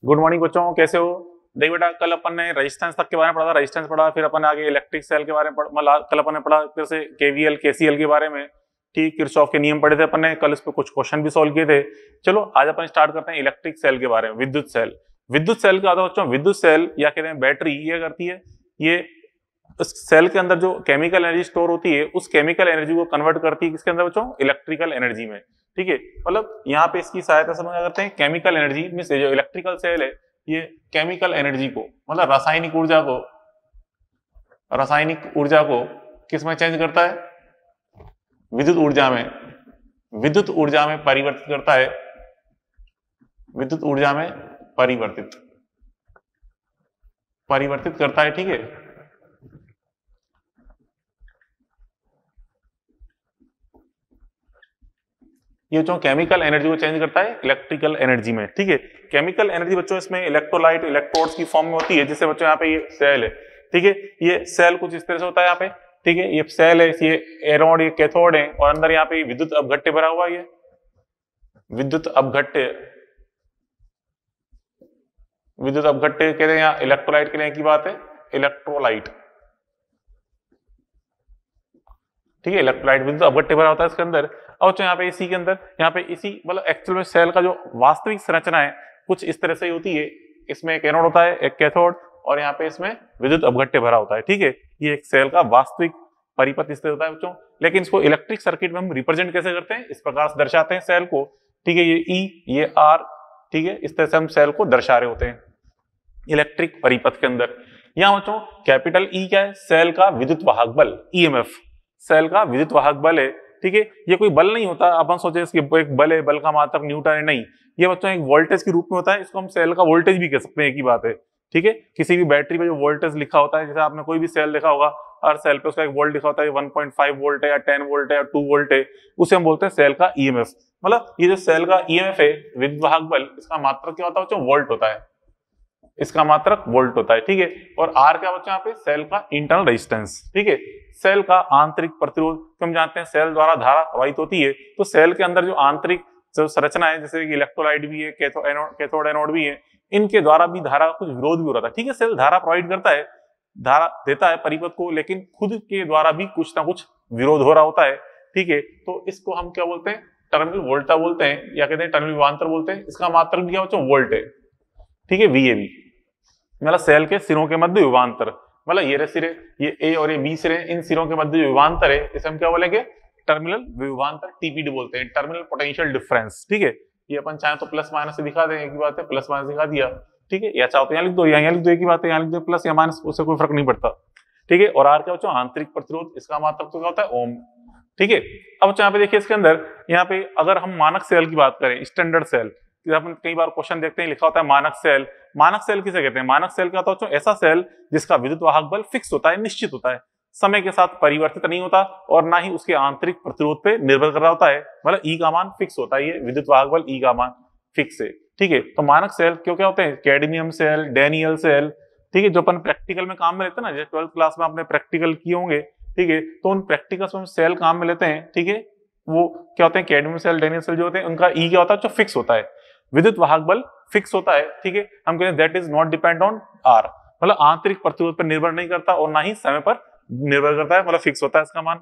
Good morning बच्चों, कैसे हो? देख बेटा, कल अपन ने रेजिस्टेंस तक के बारे में पढ़ा था, रेजिस्टेंस पढ़ा, फिर अपन आगे इलेक्ट्रिक सेल के बारे में मतलब कल अपन ने पढ़ा फिर से केवीएल केसीएल के बारे में। ठीक, किरचॉफ के नियम पढ़े थे अपन ने कल, इस पे कुछ क्वेश्चन भी सॉल्व किए थे। चलो आज अपन स्टार्ट करते हैं इलेक्ट्रिक सेल के बारे में, विद्युत सेल। विद्युत सेल का आता बच्चों, विद्युत सेल या कहते हैं बैटरी, ये करती है, ये उस सेल के अंदर जो केमिकल एनर्जी स्टोर होती है उस केमिकल एनर्जी को कन्वर्ट करती है किसके अंदर बच्चों? इलेक्ट्रिकल एनर्जी में। ठीक है, मतलब यहाँ पे इसकी सहायता से क्या करते हैं, केमिकल एनर्जी में से जो इलेक्ट्रिकल सेल है ये केमिकल एनर्जी को मतलब रासायनिक ऊर्जा को किस में चेंज करता है? विद्युत ऊर्जा में परिवर्तित करता है, विद्युत ऊर्जा में परिवर्तित करता है। ठीक है, ये जो केमिकल एनर्जी को चेंज करता है इलेक्ट्रिकल एनर्जी में। ठीक है, केमिकल एनर्जी बच्चों इसमें इलेक्ट्रोलाइट इलेक्ट्रोड्स की फॉर्म में होती है, जिससे बच्चों यहाँ पे ये सेल है। ठीक है, ये सेल कुछ इस तरह से होता है यहाँ पे। ठीक है, ये सेल है, ये एनोड ये कैथोड है, और अंदर यहाँ पे विद्युत अपघट्य भरा हुआ है। विद्युत अपघट्य कहते हैं, यहाँ इलेक्ट्रोलाइट के लिए की बात है, इलेक्ट्रोलाइट। ठीक है, इलेक्ट्रोलाइट विद्युत अपघट्य भरा होता है इसके अंदर। और यहाँ पे इसी के अंदर यहाँ पे इसी मतलब एक्चुअल में सेल का जो वास्तविक संरचना है कुछ इस तरह से होती है। इसमें एक एनोड होता है, एक कैथोड, और यहाँ पे इसमें विद्युत अपघट्य भरा होता है। ठीक है, ये एक सेल का वास्तविक परिपथ इस तरह होता है बच्चों। लेकिन इसको इलेक्ट्रिक सर्किट में हम रिप्रेजेंट कैसे करते हैं? इस प्रकार से दर्शाते हैं सेल को। ठीक है, ये ई ये आर। ठीक है, इस तरह से हम सेल को दर्शा रहे होते हैं इलेक्ट्रिक परिपथ के अंदर। यहाँ बच्चों कैपिटल ई क्या है? सेल का विद्युत वाहक बल, ईएमएफ, सेल का विद्युत वाहक बल है। ठीक है, ये कोई बल नहीं होता, अपन सोचे इसकी एक बल है, बल का मात्रक न्यूटन है, नहीं, ये बच्चों एक वोल्टेज के रूप में होता है। इसको हम सेल का वोल्टेज भी कह सकते हैं, एक ही बात है। ठीक है, किसी भी बैटरी पे जो वोल्टेज लिखा होता है, जैसे आपने कोई भी सेल देखा होगा, हर सेल पे उसका एक वोल्ट लिखा होता है, 1.5 वोल्ट है या 10 वोल्ट है या 2 वोल्ट है, उसे हम बोलते हैं सेल का ईएमएफ। मतलब ये जो सेल का ईएमएफ है, विद्युत वाहक बल, इसका मात्रक क्या होता है बच्चों? वोल्ट होता है, इसका मात्रक वोल्ट होता है। ठीक है, और आर क्या बच्चों? यहाँ पे सेल का इंटरनल रेजिस्टेंस। ठीक है, सेल का आंतरिक प्रतिरोध, हम जानते हैं सेल द्वारा धारा प्रवाहित होती है, तो सेल के अंदर जो आंतरिक जो संरचना है, जैसे कि इलेक्ट्रोलाइट भी है, कैथोड एनोड भी है, इनके द्वारा भी धारा का कुछ विरोध भी हो रहा था। ठीक है, सेल धारा प्रवाहित करता है, धारा देता है परिपथ को, लेकिन खुद के द्वारा भी कुछ ना कुछ विरोध हो रहा होता है। ठीक है, तो इसको हम क्या बोलते हैं? टर्मिनल वोल्टा बोलते हैं, या कहते हैं टर्मिनल विभवांतर बोलते हैं। इसका मात्रक क्या बच्चों? वोल्ट है। ठीक है, VAB मतलब सेल के सिरों के मध्य विभवांतर, मतलब ये सिरे, ये ए और ये बी सिरे, इन सिरों के मध्य जो विभवांतर है इसे हम क्या बोलेंगे? टर्मिनल विभवांतर, TPD बोलते हैं, टर्मिनल पोटेंशियल डिफरेंस। ठीक है, ये अपन चाहे तो प्लस माइनस से दिखा दें, एक ही बात है, प्लस माइनस दिखा दिया। ठीक है, या चाहो तो यहाँ लिख दो, यहाँ लिख दो, एक ही बात है, यहाँ लिख दो प्लस या माइनस, उससे कोई फर्क नहीं पड़ता। ठीक है, और आर क्या बच्चों? आंतरिक प्रतिरोध, इसका मात्रक तो क्या होता है? ओम। ठीक है, अब बच्चों यहाँ पे देखिए, इसके अंदर यहाँ पे अगर हम मानक सेल की बात करें, स्टैंडर्ड सेल, अपन कई बार क्वेश्चन देखते हैं, लिखा होता है मानक सेल। मानक सेल किसे कहते हैं? मानक सेल क्या होता है? ऐसा सेल जिसका विद्युत वाहक बल फिक्स होता है, निश्चित होता है, समय के साथ परिवर्तित नहीं होता, और ना ही उसके आंतरिक प्रतिरोध पे निर्भर कर रहा होता है, मतलब ई का मान फिक्स होता है, ये विद्युत वाहक बल ई का मान फिक्स है। ठीक है, तो मानक सेल क्यों क्या होते हैं? Cadmium cell, Daniell cell. ठीक है, जो अपन प्रैक्टिकल में काम में लेते हैं ना, जैसे 12th क्लास में आपने प्रैक्टिकल किए होंगे। ठीक है, तो उन प्रैक्टिकल्स में सेल काम में लेते हैं। ठीक है, वो क्या होते हैं? कैडमियम सेल, डैनियल सेल जो होते हैं, उनका ई क्या होता है? जो फिक्स होता है, विद्युत वाहक बल फिक्स होता है। ठीक है, हम कहते हैं that is not depend on R, मतलब आंतरिक प्रतिरोध पर निर्भर नहीं करता और ना ही समय पर निर्भर करता है, मतलब फिक्स होता है इसका मान।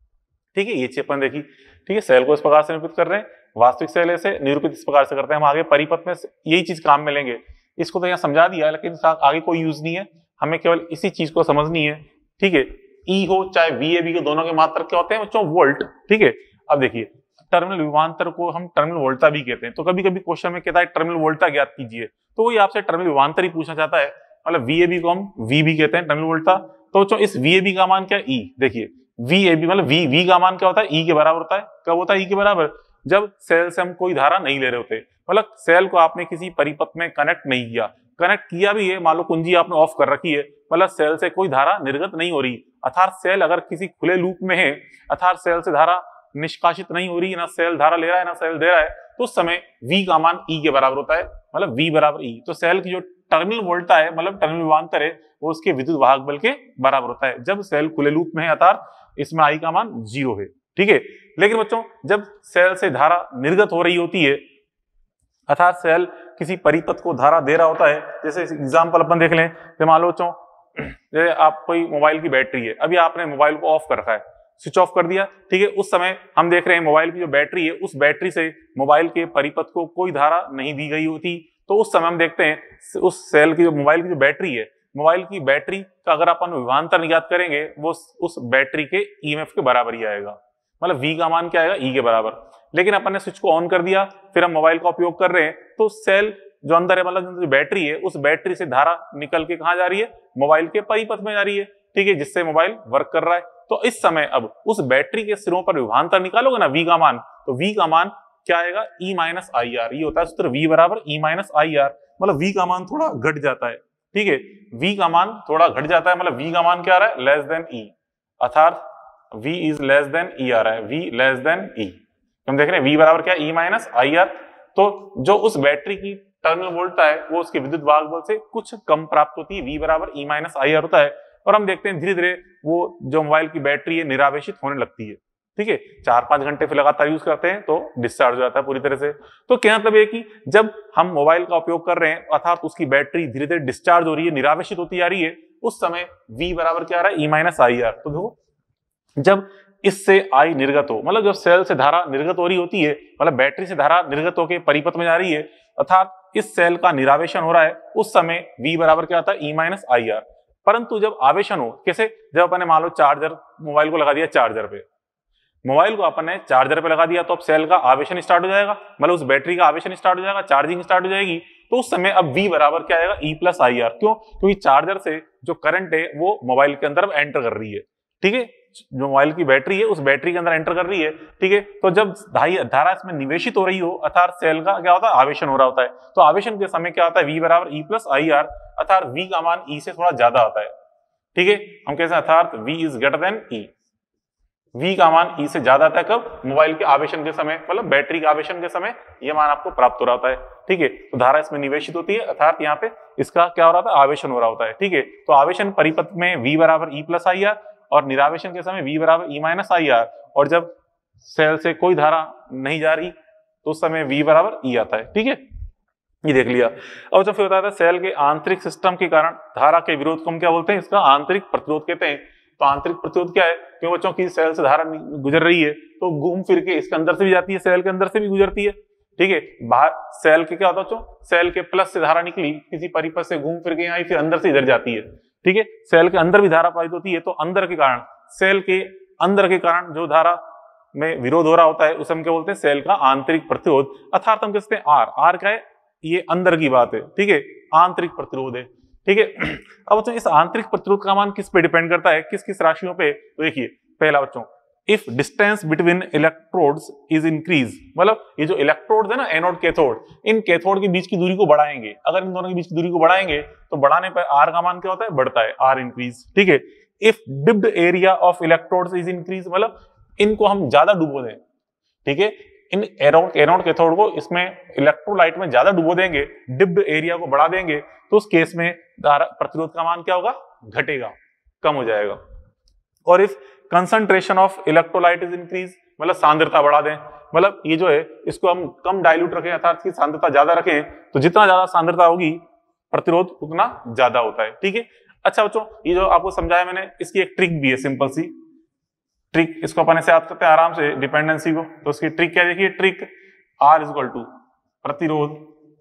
ठीक है, ये चीज अपन देखी। ठीक है, सेल को इस प्रकार से निरूपित कर रहे हैं, वास्तविक सेल से निरूपित इस प्रकार से करते हैं। हम आगे परिपथ में यही चीज काम में लेंगे। इसको तो यहाँ समझा दिया, लेकिन आगे कोई यूज नहीं है, हमें केवल इसी चीज को समझनी है। ठीक है, ई हो चाहे VAB के, दोनों के मात्रक क्या होते हैं बच्चों? वोल्ट। ठीक है, अब देखिए, टर्मिनल विभवांतर को हम टर्मिनल वोल्टा भी कहते हैं। तो कभी कभी क्वेश्चन में कहता है टर्मिनल वोल्टा ज्ञात कीजिए, तो वही आपसे टर्मिनल विभवांतर ही पूछना चाहता है। मतलब VAB को हम V भी कहते हैं, टर्मिनल वोल्टा। तो बच्चों इस VAB का मान क्या है? E। देखिए VAB मतलब V का मान क्या होता है? E के बराबर होता है। कब होता है E के बराबर? जब सेल से हम कोई धारा नहीं ले रहे होते, मतलब सेल को आपने किसी परिपथ में कनेक्ट नहीं किया, कनेक्ट किया भी है, मान लो कुंजी आपने ऑफ कर रखी है, मतलब सेल से कोई धारा निर्गत नहीं हो रही, अर्थात सेल अगर किसी खुले लूप में है, अर्थात सेल से धारा निष्कासित नहीं हो रही, ना सेल धारा ले रहा है ना सेल दे रहा है, तो उस समय V का मान E के बराबर होता है, मतलब V बराबर E। तो सेल की जो टर्मिनल वोल्टा है, मतलब टर्मिनल विभवांतर है, वो उसके विद्युत वाहक बल के बराबर होता है जब सेल खुले लूप में है, अर्थात इसमें I का मान 0 है। ठीक है, लेकिन बच्चों जब सेल से धारा निर्गत हो रही होती है, अर्थात सेल किसी परिपथ को धारा दे रहा होता है, जैसे एग्जाम्पल अपन देख लें, जैसे मान लो जैसे आप कोई मोबाइल की बैटरी है, अभी आपने मोबाइल को ऑफ कर रखा है, स्विच ऑफ कर दिया, ठीक है, उस समय हम देख रहे हैं मोबाइल की जो बैटरी है, उस बैटरी से मोबाइल के परिपथ को कोई धारा नहीं दी गई होती, तो उस समय हम देखते हैं उस सेल की जो मोबाइल की जो बैटरी है, मोबाइल की बैटरी का अगर अपन विभवांतर ज्ञात करेंगे वो उस बैटरी के ईएमएफ के बराबर ही आएगा, मतलब V का मान क्या आएगा, E के बराबर। लेकिन अपन ने स्विच को ऑन कर दिया, फिर हम मोबाइल का उपयोग कर रहे हैं, तो सेल जो अंदर है, मतलब जो बैटरी है, उस बैटरी से धारा निकल के कहाँ जा रही है, मोबाइल के परिपथ में जा रही है, ठीक है, जिससे मोबाइल वर्क कर रहा है। तो इस समय अब उस बैटरी के सिरों पर विभवांतर निकालोगे ना V का मान, तो V का मान क्या आएगा, E माइनस आई आर। ये होता है सूत्र V बराबर E माइनस आई आर, मतलब V का मान थोड़ा घट जाता है, ठीक है, V का मान थोड़ा घट जाता है, मतलब V का मान क्या आ रहा है, लेस देन E, अर्थात V is less than E आ रहा है, V लेस देन E। हम देख रहे हैं V बराबर क्या, E माइनस आई आर। तो जो उस बैटरी की टर्मिनल वोल्टता है वो उसके विद्युत वाहक बल से कुछ कम प्राप्त होती है, V बराबर E माइनस आई आर होता है। और हम देखते हैं धीरे धीरे वो जो मोबाइल की बैटरी है निरावेशित होने लगती है, ठीक है, 4-5 घंटे फिर लगातार यूज करते हैं तो डिस्चार्ज हो जाता है पूरी तरह से। तो क्या मतलब है कि जब हम मोबाइल का उपयोग कर रहे हैं, अर्थात उसकी बैटरी धीरे धीरे डिस्चार्ज हो रही है, निरावेशित होती जा रही है, उस समय V बराबर क्या आ रहा है, E माइनस आई आर। तो देखो जब इससे आई निर्गत हो, मतलब जब सेल से धारा निर्गत हो रही होती है, मतलब बैटरी से धारा निर्गत होकर परिपथ में जा रही है, अर्थात इस सेल का निरावेशन हो रहा है, उस समय V बराबर क्या आता है, E माइनस आई आर। परंतु जब आवेशन हो, कैसे, जब अपन ने मान लो चार्जर मोबाइल को लगा दिया चार्जर पे, मोबाइल को अपन ने चार्जर पे लगा दिया, तो अब सेल का आवेशन स्टार्ट हो जाएगा, मतलब उस बैटरी का आवेशन स्टार्ट हो जाएगा, चार्जिंग स्टार्ट हो जाएगी। तो उस समय अब V बराबर क्या आएगा, E प्लस आई आर। क्यों, क्योंकि चार्जर से जो करंट है वो मोबाइल के अंदर एंटर कर रही है, ठीक है, जो मोबाइल की बैटरी है उस बैटरी के अंदर एंटर कर रही है, ठीक है। तो जब धारा इसमें निवेशित हो रही हो, अर्थात सेल का क्या होता है, आवेशन हो रहा होता है, तो आवेशन के समय क्या होता है, V बराबर E प्लस आई आर, अर्थात V का मान E से थोड़ा ज्यादा आता है, ठीक है। हम कैसे, अर्थात V is greater than E, V का मान E से ज्यादा आता है कब, मोबाइल के आवेशन के समय, मतलब बैटरी के आवेशन के समय यह मान आपको प्राप्त हो रहा होता है, ठीक है। तो धारा इसमें निवेशित होती है, अर्थात यहाँ पे इसका क्या हो रहा था, आवेशन हो रहा होता है, ठीक है। तो आवेशन परिपथ में V बराबर E प्लस आई आर, और निरावेशन के समय V बराबर E माइनस आई आर। और जब सेल से कोई धारा नहीं जा रही तो उस समय V बराबर E आता है, ठीक है, ये देख लिया। अब जब फिर होता है सेल के आंतरिक सिस्टम के कारण धारा के विरोध को हम क्या बोलते हैं, इसका आंतरिक प्रतिरोध कहते हैं। तो आंतरिक प्रतिरोध क्या है, क्यों बच्चों की सेल से धारा गुजर रही है तो घूम फिर के इसके अंदर से भी जाती है, सेल के अंदर से भी गुजरती है, ठीक है। बाहर सेल के क्या होता है बच्चों, सेल के प्लस से धारा निकली, किसी परिपथ से घूम फिर के आई, फिर अंदर से इधर जाती है, ठीक है। सेल के अंदर भी धारा पारित होती है, तो अंदर के कारण, सेल के अंदर के कारण जो धारा में विरोध हो रहा होता है उसे हम क्या बोलते हैं, सेल का आंतरिक प्रतिरोध, अर्थात हम कहते हैं आर क्या है, ये अंदर की बात है, ठीक है, आंतरिक प्रतिरोध है, ठीक है। अब बच्चों इस आंतरिक प्रतिरोध का मान किस पे डिपेंड करता है, किस किस राशियों पे, तो देखिए पहला बच्चों, if distance between electrodes is increase, मतलब ये जो इलेक्ट्रोड्स है ना, एनोड कैथोड, इन कैथोड के बीच की दूरी को बढ़ाएंगे, अगर इन दोनों के बीच की दूरी को बढ़ाएंगे तो बढ़ाने पर आर का मान क्या होता है, बढ़ता है, आर इंक्रीज, ठीक है। If dipped area of electrodes is increase, मतलब इनको हम ज्यादा डुबो दें, ठीक है, इन एनोड कैथोड को इसमें इलेक्ट्रोलाइट में ज्यादा डुबो देंगे, डिप्ड एरिया को बढ़ा देंगे, तो उस केस में धारा प्रतिरोध का मान क्या होगा, घटेगा, कम हो जाएगा। और if concentration of electrolyte is increase, मतलब सांद्रता बढ़ा दें, मतलब ये जो है इसको हम कम डाइल्यूट रखें, अर्थात इसकी सांद्रता ज्यादा रखें, तो जितना ज्यादा सांद्रता होगी प्रतिरोध उतना ज्यादा होता है, ठीक है। अच्छा बच्चों, ये जो आपको समझाया मैंने, इसकी एक ट्रिक भी है, सिंपल सी ट्रिक, इसको अपन ऐसे याद करते हैं आराम से डिपेंडेंसी को। तो इसकी ट्रिक क्या, देखिए trick, R is equal to प्रतिरोध,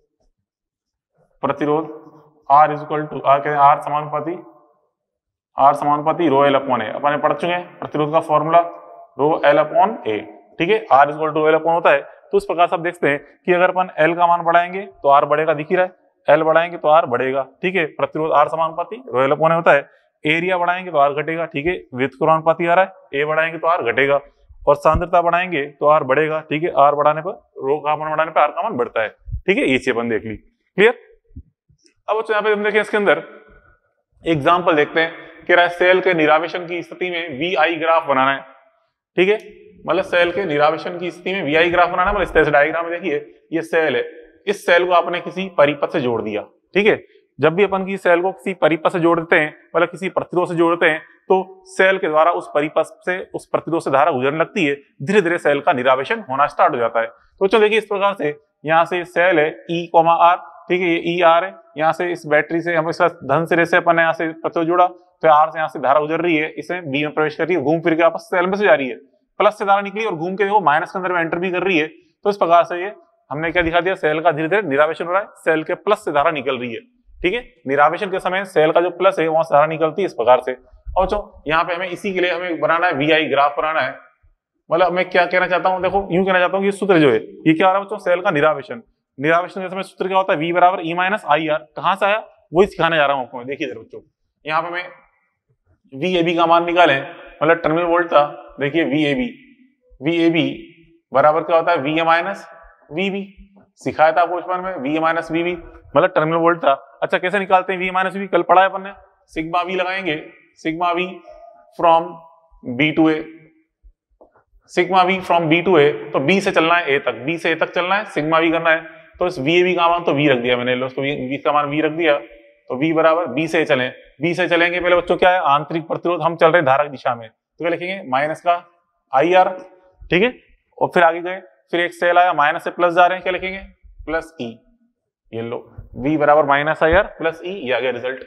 R is equal to R समानुपाती रो एल अपॉन ए, अपन पढ़ चुके हैं प्रतिरोध का formula, rho L upon A, ठीक है, R is equal to L upon होता है। तो इस प्रकार से आप देखते हैं कि अगर अपन L का मान बढ़ाएंगे तो R बढ़ेगा, दिख ही रहा है, L बढ़ाएंगे तो R बढ़ेगा, ठीक है, प्रतिरोध R समानुपाती रो एल अपॉन होता है, एरिया बढ़ाएंगे तो R घटेगा, ठीक है, विद्युत समानुपाती आ रहा है, A बढ़ाएंगे तो R घटेगा, और सांद्रता बढ़ाएंगे तो R बढ़ेगा, ठीक है, R बढ़ाने पर रो का मान बढ़ाने पर R का मान बढ़ता है, ठीक है, ये चीज अपन देख ली, क्लियर। अब बच्चों यहाँ पे हम देखें, इसके अंदर एग्जाम्पल देखते हैं कि सेल के निरावेशन की स्थिति में VI ग्राफ बनाना है, ठीक है, मतलब सेल के निरावेशन की स्थिति में VI ग्राफ बनाना है, मतलब इस तरह से डायग्राम में देखिए, ये सेल है, इस सेल को आपने किसी परिपथ से जोड़ दिया, ठीक है। जब भी अपन की सेल को किसी परिपथ से जोड़ देते हैं, मतलब किसी प्रतिरोध से जोड़ते हैं, तो सेल के द्वारा उस परिपथ से, उस प्रतिरोध से धारा गुजरने लगती है, धीरे धीरे सेल का निरावेशन होना स्टार्ट हो जाता है। तो चलो देखिए इस प्रकार से यहाँ से सेल है E, R, ठीक है, ये ई आर है, यहाँ से इस बैटरी से हम इसका धन सिरे से अपन ने यहाँ से प्रतिरोध जोड़ा, तो आर से यहाँ से धारा गुजर रही है, इसमें बी में प्रवेश कर रही है, घूम फिर के वापस सेल में से जा रही है, प्लस से धारा निकली और घूम के देखो माइनस के अंदर में एंटर भी कर रही है। तो इस प्रकार से ये हमने क्या दिखा दिया, सेल का धीरे धीरे निरावेशन हो रहा है, सेल के प्लस से धारा निकल रही है। ठीक है, निरावेशन के समय सेल का जो प्लस है वहां से धारा निकलती है इस प्रकार से। और जो यहाँ पे हमें इसी के लिए हमें बनाना है वी आई ग्राफ बनाना है, मतलब मैं क्या कहना चाहता हूँ, देखो यूं कहना चाहता हूँ कि सूत्र जो है ये क्या हो रहा है बच्चों, सेल का निरावेशन, निरावेशन के समय सूत्र क्या होता है, V बराबर ई माइनस आई आर। कहां से आया वही सिखाने जा रहा हूँ आपको। देखिए इधर बच्चों, यहाँ पे मैं वी ए बी का मान निकालें, मतलब टर्मिनल वोल्ट था, देखिए वी ए बी बराबर क्या होता है, V A minus V B, सिखाया था आपको बचपन में, V A minus V B मतलब टर्मिनल वोल्ट था। अच्छा कैसे निकालते हैं वी ए माइनस वी, कल पढ़ा है अपन ने, सिग्मा वी लगाएंगे, sigma V from B to A, sigma V from B to A, तो बी से चलना है ए तक, बी से ए तक चलना है, सिग्मा वी करना है, तो इस वी ए बी का मान तो वी रख दिया मैंने, उसको वी का मान वी रख दिया, तो वी बराबर बी से चलें, बी से चलेंगे पहले बच्चों क्या है, आंतरिक प्रतिरोध, हम चल रहे हैं धारा की दिशा में, तो क्या लिखेंगे माइनस का आई आर। ठीक है, और फिर आगे गए, फिर एक सेल आया माइनस से प्लस जा रहे हैं, क्या लिखेंगे प्लस ई, ये लो वी बराबर minus I R plus E, ये आ गया रिजल्ट।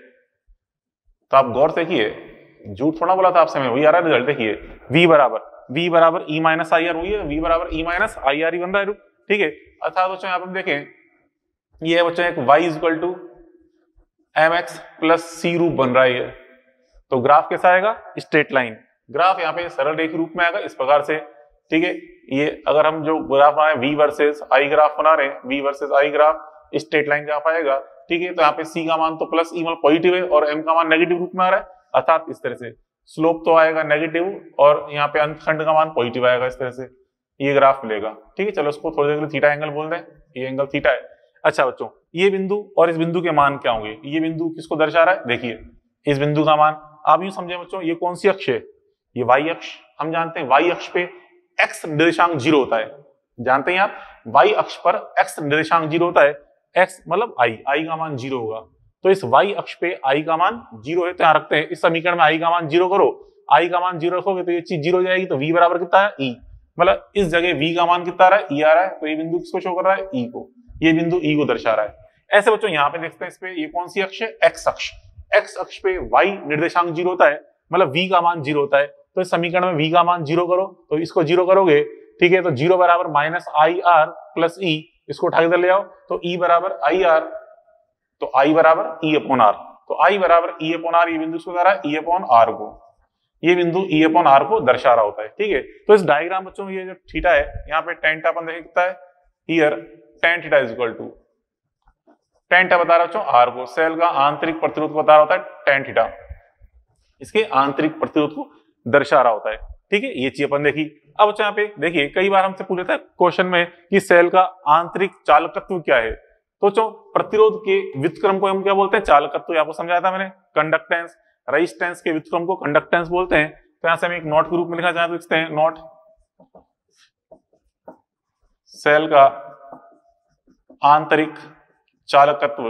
तो आप गौर से देखिए, झूठ थोड़ा बोला था आपसे मैं, वही आ रहा है रिजल्ट, देखिए वी बराबर ई माइनस आई आर हुई है, वी बराबर ई माइनस आई आर ही बन रहा है। ठीक है, अर्थात बच्चों यहाँ पर देखें, ये है बच्चों एक y equal to M X plus C रूप बन रहा है ये, तो ग्राफ कैसा आएगा, स्ट्रेट लाइन ग्राफ, यहाँ पे सरल रेखा रूप में आएगा इस प्रकार से। ठीक है, ये अगर हम जो ग्राफ बनाए v वर्सेस i ग्राफ बना रहे हैं, v versus i graph straight line graph आएगा। ठीक है, तो यहाँ पे c का मान तो प्लस ई मतलब पॉजिटिव है और m का मान नेगेटिव रूप में आ रहा है, अर्थात इस तरह से स्लोप तो आएगा नेगेटिव और यहाँ पे अंतखंड का मान पॉजिटिव आएगा, इस तरह से ये ग्राफ मिलेगा। ठीक है, चलो इसको थोड़ी देर के लिए थीटा एंगल बोल दें, ये एंगल थीटा है। अच्छा बच्चों, ये बिंदु और इस बिंदु के मान क्या होंगे, ये बिंदु किसको दर्शा रहा है, देखिए इस बिंदु का मान आप यूं समझे बच्चों, ये कौन सी अक्ष है, ये वाई अक्ष। हम जानते हैं वाई अक्ष पे एक्स निर्देशांक 0 होता है, जानते हैं आप, वाई अक्ष पर एक्स निर्देशांक 0 होता है, एक्स मतलब आई का मान 0 होगा, तो इस वाई अक्ष पे आई का मान 0 है, तो यहाँ रखते हैं इस समीकरण में आई का मान 0 करो, आई का मान 0 रखोगे तो ये चीज 0 हो जाएगी, तो v बराबर कितना है ई, मतलब इस जगह v का मान कितना आ रहा है, ई आ रहा है, तो ये बिंदु किसको शो कर रहा है, ई को, ये बिंदु ई को दर्शा रहा है। ऐसे बच्चों यहाँ पे देखते हैं, इस पे ये कौन सी अक्ष है, एक्स अक्ष, एक्स अक्ष पे y निर्देशांक 0 होता है, मतलब v का मान 0 होता है, तो इस समीकरण में v का मान 0 करो, तो इसको 0 करोगे, ठीक है, तो 0 बराबर minus I R plus E, इसको उठा के इधर ले आओ, तो ई बराबर आई आर, तो आई बराबर ई अपॉन आर, तो आई बराबर ई अपॉन आर, ये बिंदु इसको दर्शा रहा है ई अपॉन आर को, ये बिंदु ई अपॉन आर को दर्शा रहा होता है। ठीक है, तो इस डायग्राम बच्चों ये जो थीटा है, यहाँ पे टेन अपन देखें कितना है, here tan theta is equal to, tan theta बता रहा बच्चों आर को, सेल का आंतरिक प्रतिरोध बता रहा होता है टेन थीटा, इसके आंतरिक प्रतिरोध को दर्शा रहा होता है। ठीक है, ये चीज अपन देखी। अब बच्चों यहाँ पे देखिए, कई बार हमसे पूछ लेता है क्वेश्चन में कि सेल का आंतरिक चालकत्व क्या है, तो बच्चों प्रतिरोध के व्युत्क्रम को हम क्या बोलते हैं, चालकत्व, आपको समझाया था मैंने, कंडक्टेंस, रेजिस्टेंस के व्युत्क्रम को कंडक्टेंस बोलते हैं। तो यहां से हम एक नोट के रूप में लिखना चाहते हैं, लिखते हैं नोट, सेल का आंतरिक चालकत्व,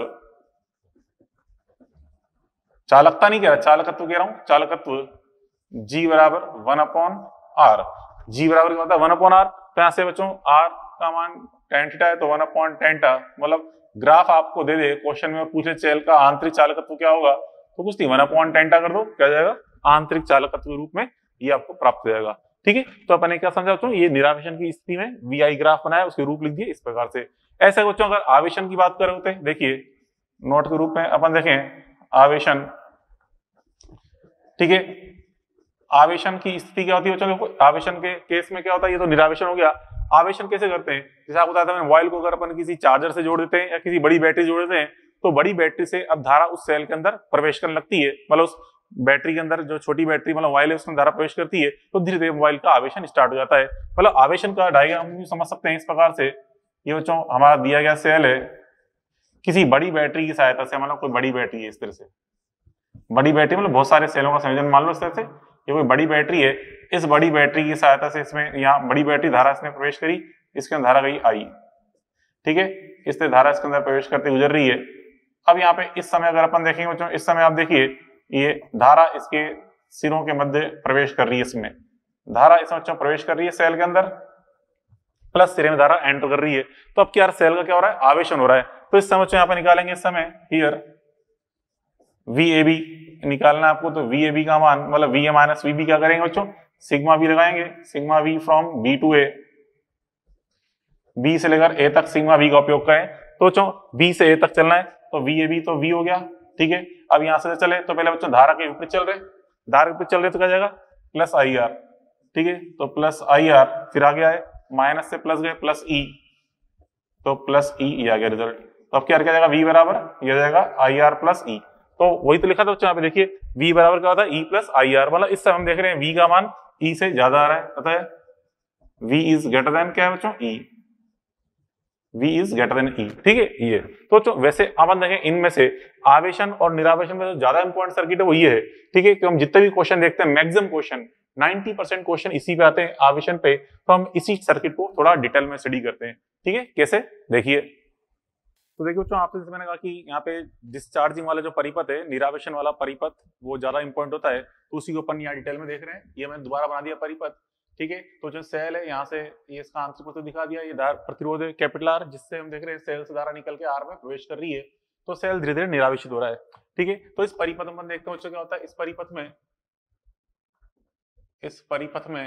चालकता नहीं कह रहा, चालकत्व कह रहा हूं, चालकत्व G बराबर 1 अपॉन आर, G बराबर क्या होता है 1 अपॉन आर, तो यहां से बच्चों R का मान tan थीटा है, तो 1 अपॉन tan थीटा, मतलब ग्राफ आपको दे दे क्वेश्चन में और पूछे सेल का आंतरिक चालकत्व क्या होगा, तो कुछ नहीं 1 अपॉन tan थीटा कर दो, क्या जाएगा आंतरिक चालकत्व के रूप में ये आपको प्राप्त हो जाएगा। ठीक है, तो अपन ने क्या समझा बच्चों, ये निरावेशन की स्थिति में वी आई ग्राफ बनाया, उसके रूप लिख दिए इस प्रकार से। ऐसे बच्चों अगर आवेशन की बात कर रहे होते, देखिए नोट के रूप में अपन देखें आवेशन, ठीक है, आवेशन की स्थिति क्या होती है बच्चों, आवेशन के केस में क्या होता है, ये तो निरावेशन हो गया। आवेशन कैसे करते हैं, जैसे आपको बताया था मैंने, मोबाइल को अगर अपन किसी चार्जर से जोड़ देते हैं या किसी बड़ी बैटरी जोड़ देते हैं, तो बड़ी बैटरी से अब धारा उस सेल के अंदर प्रवेश करने लगती है, मतलब उस बैटरी के अंदर जो छोटी बैटरी मतलब मोबाइल है उसमें धारा प्रवेश करती है, तो धीरे धीरे मोबाइल का आवेशन स्टार्ट हो जाता है। मतलब आवेशन का डायग्राम हम समझ सकते हैं इस प्रकार से, ये बच्चों हमारा दिया गया सेल है, किसी बड़ी बैटरी की सहायता से, मतलब कोई बड़ी बैटरी है इस तरह से, बड़ी बैटरी मतलब बहुत सारे सेलों का संयोजन मान लो इस तरह से, ये कोई बड़ी बैटरी है, इस बड़ी बैटरी की सहायता से इसमें यहाँ बड़ी बैटरी धारा इसमें प्रवेश करी, इसके अंदर धारा गई आई, ठीक है, इस तरह धारा इसके अंदर प्रवेश करते गुजर रही है। अब यहाँ पे इस समय अगर अपन देखेंगे बच्चों, इस समय आप देखिए ये धारा इसके सिरों के मध्य प्रवेश कर रही है, इसमें धारा इसमें बच्चों प्रवेश कर रही है सेल के अंदर, प्लस सिरे में धारा एंटर कर रही है, तो अब क्या सेल का क्या हो रहा है, आवेशन हो रहा है। तो इस समय यहाँ पे निकालेंगे इस समय हियर वी ए बी निकालना है आपको, तो वी ए बी का मान मतलब V A minus V B क्या करेंगे बच्चों, सिग्मा वी लगाएंगे, sigma V from B to A, B से लेकर ए तक सिग्मा वी का उपयोग करें। तो बच्चों बी से ए तक चलना है तो वी ए बी तो वी हो गया, ठीक है। अब यहां से चले तो पहले बच्चों धारा के विपरीत चल रहे, धारा के विपरीत चल रहे तो क्या जाएगा प्लस आई आर, ठीक है। तो प्लस आई आर, फिर आ गया है माइनस से प्लस गए प्लस ई, तो प्लस ई आ गया रिजल्ट। तो अब क्या जाएगा वी बराबर ये जाएगा आई आर प्लस ई, तो वही तो लिखा था बच्चों यहाँ पे देखिए v बराबर क्या होता है ई प्लस आई आर, मतलब इस समय हम देख रहे हैं v का मान e से ज्यादा आ रहा है, पता है v इज ग्रेटर देन क्या है बच्चों e, v is greater than e, ठीक है ये। तो बच्चों वैसे अपन देखें इनमें से आवेशन और निरावेशन में जो ज्यादा इंपॉर्टेंट सर्किट है वो ये है, ठीक है, कि हम जितने भी क्वेश्चन देखते हैं मैक्सिमम क्वेश्चन 90% क्वेश्चन इसी पे आते हैं आवेशन पे, तो हम इसी सर्किट को थोड़ा डिटेल में स्टडी करते हैं, ठीक है। कैसे देखिए, तो देखिए बच्चों आपसे मैंने कहा कि यहाँ पे डिस्चार्जिंग वाला जो परिपथ है, निरावेशन वाला परिपथ वो ज्यादा इंपॉर्टेंट होता है, तो उसी को अपन यहाँ डिटेल में देख रहे हैं। ये मैंने दोबारा बना दिया परिपथ, ठीक है। तो जो सेल है यहाँ से ये इसका आंसर को तो दिखा दिया, ये धारा प्रतिरोध है कैपिटल आर, जिससे हम देख रहे हैं सेल से धारा निकल के आर में प्रवेश कर रही है, तो सेल धीरे धीरे निरावेशित हो रहा है, ठीक है। तो इस परिपथ में देखते हैं बच्चों क्या होता है, इस परिपथ में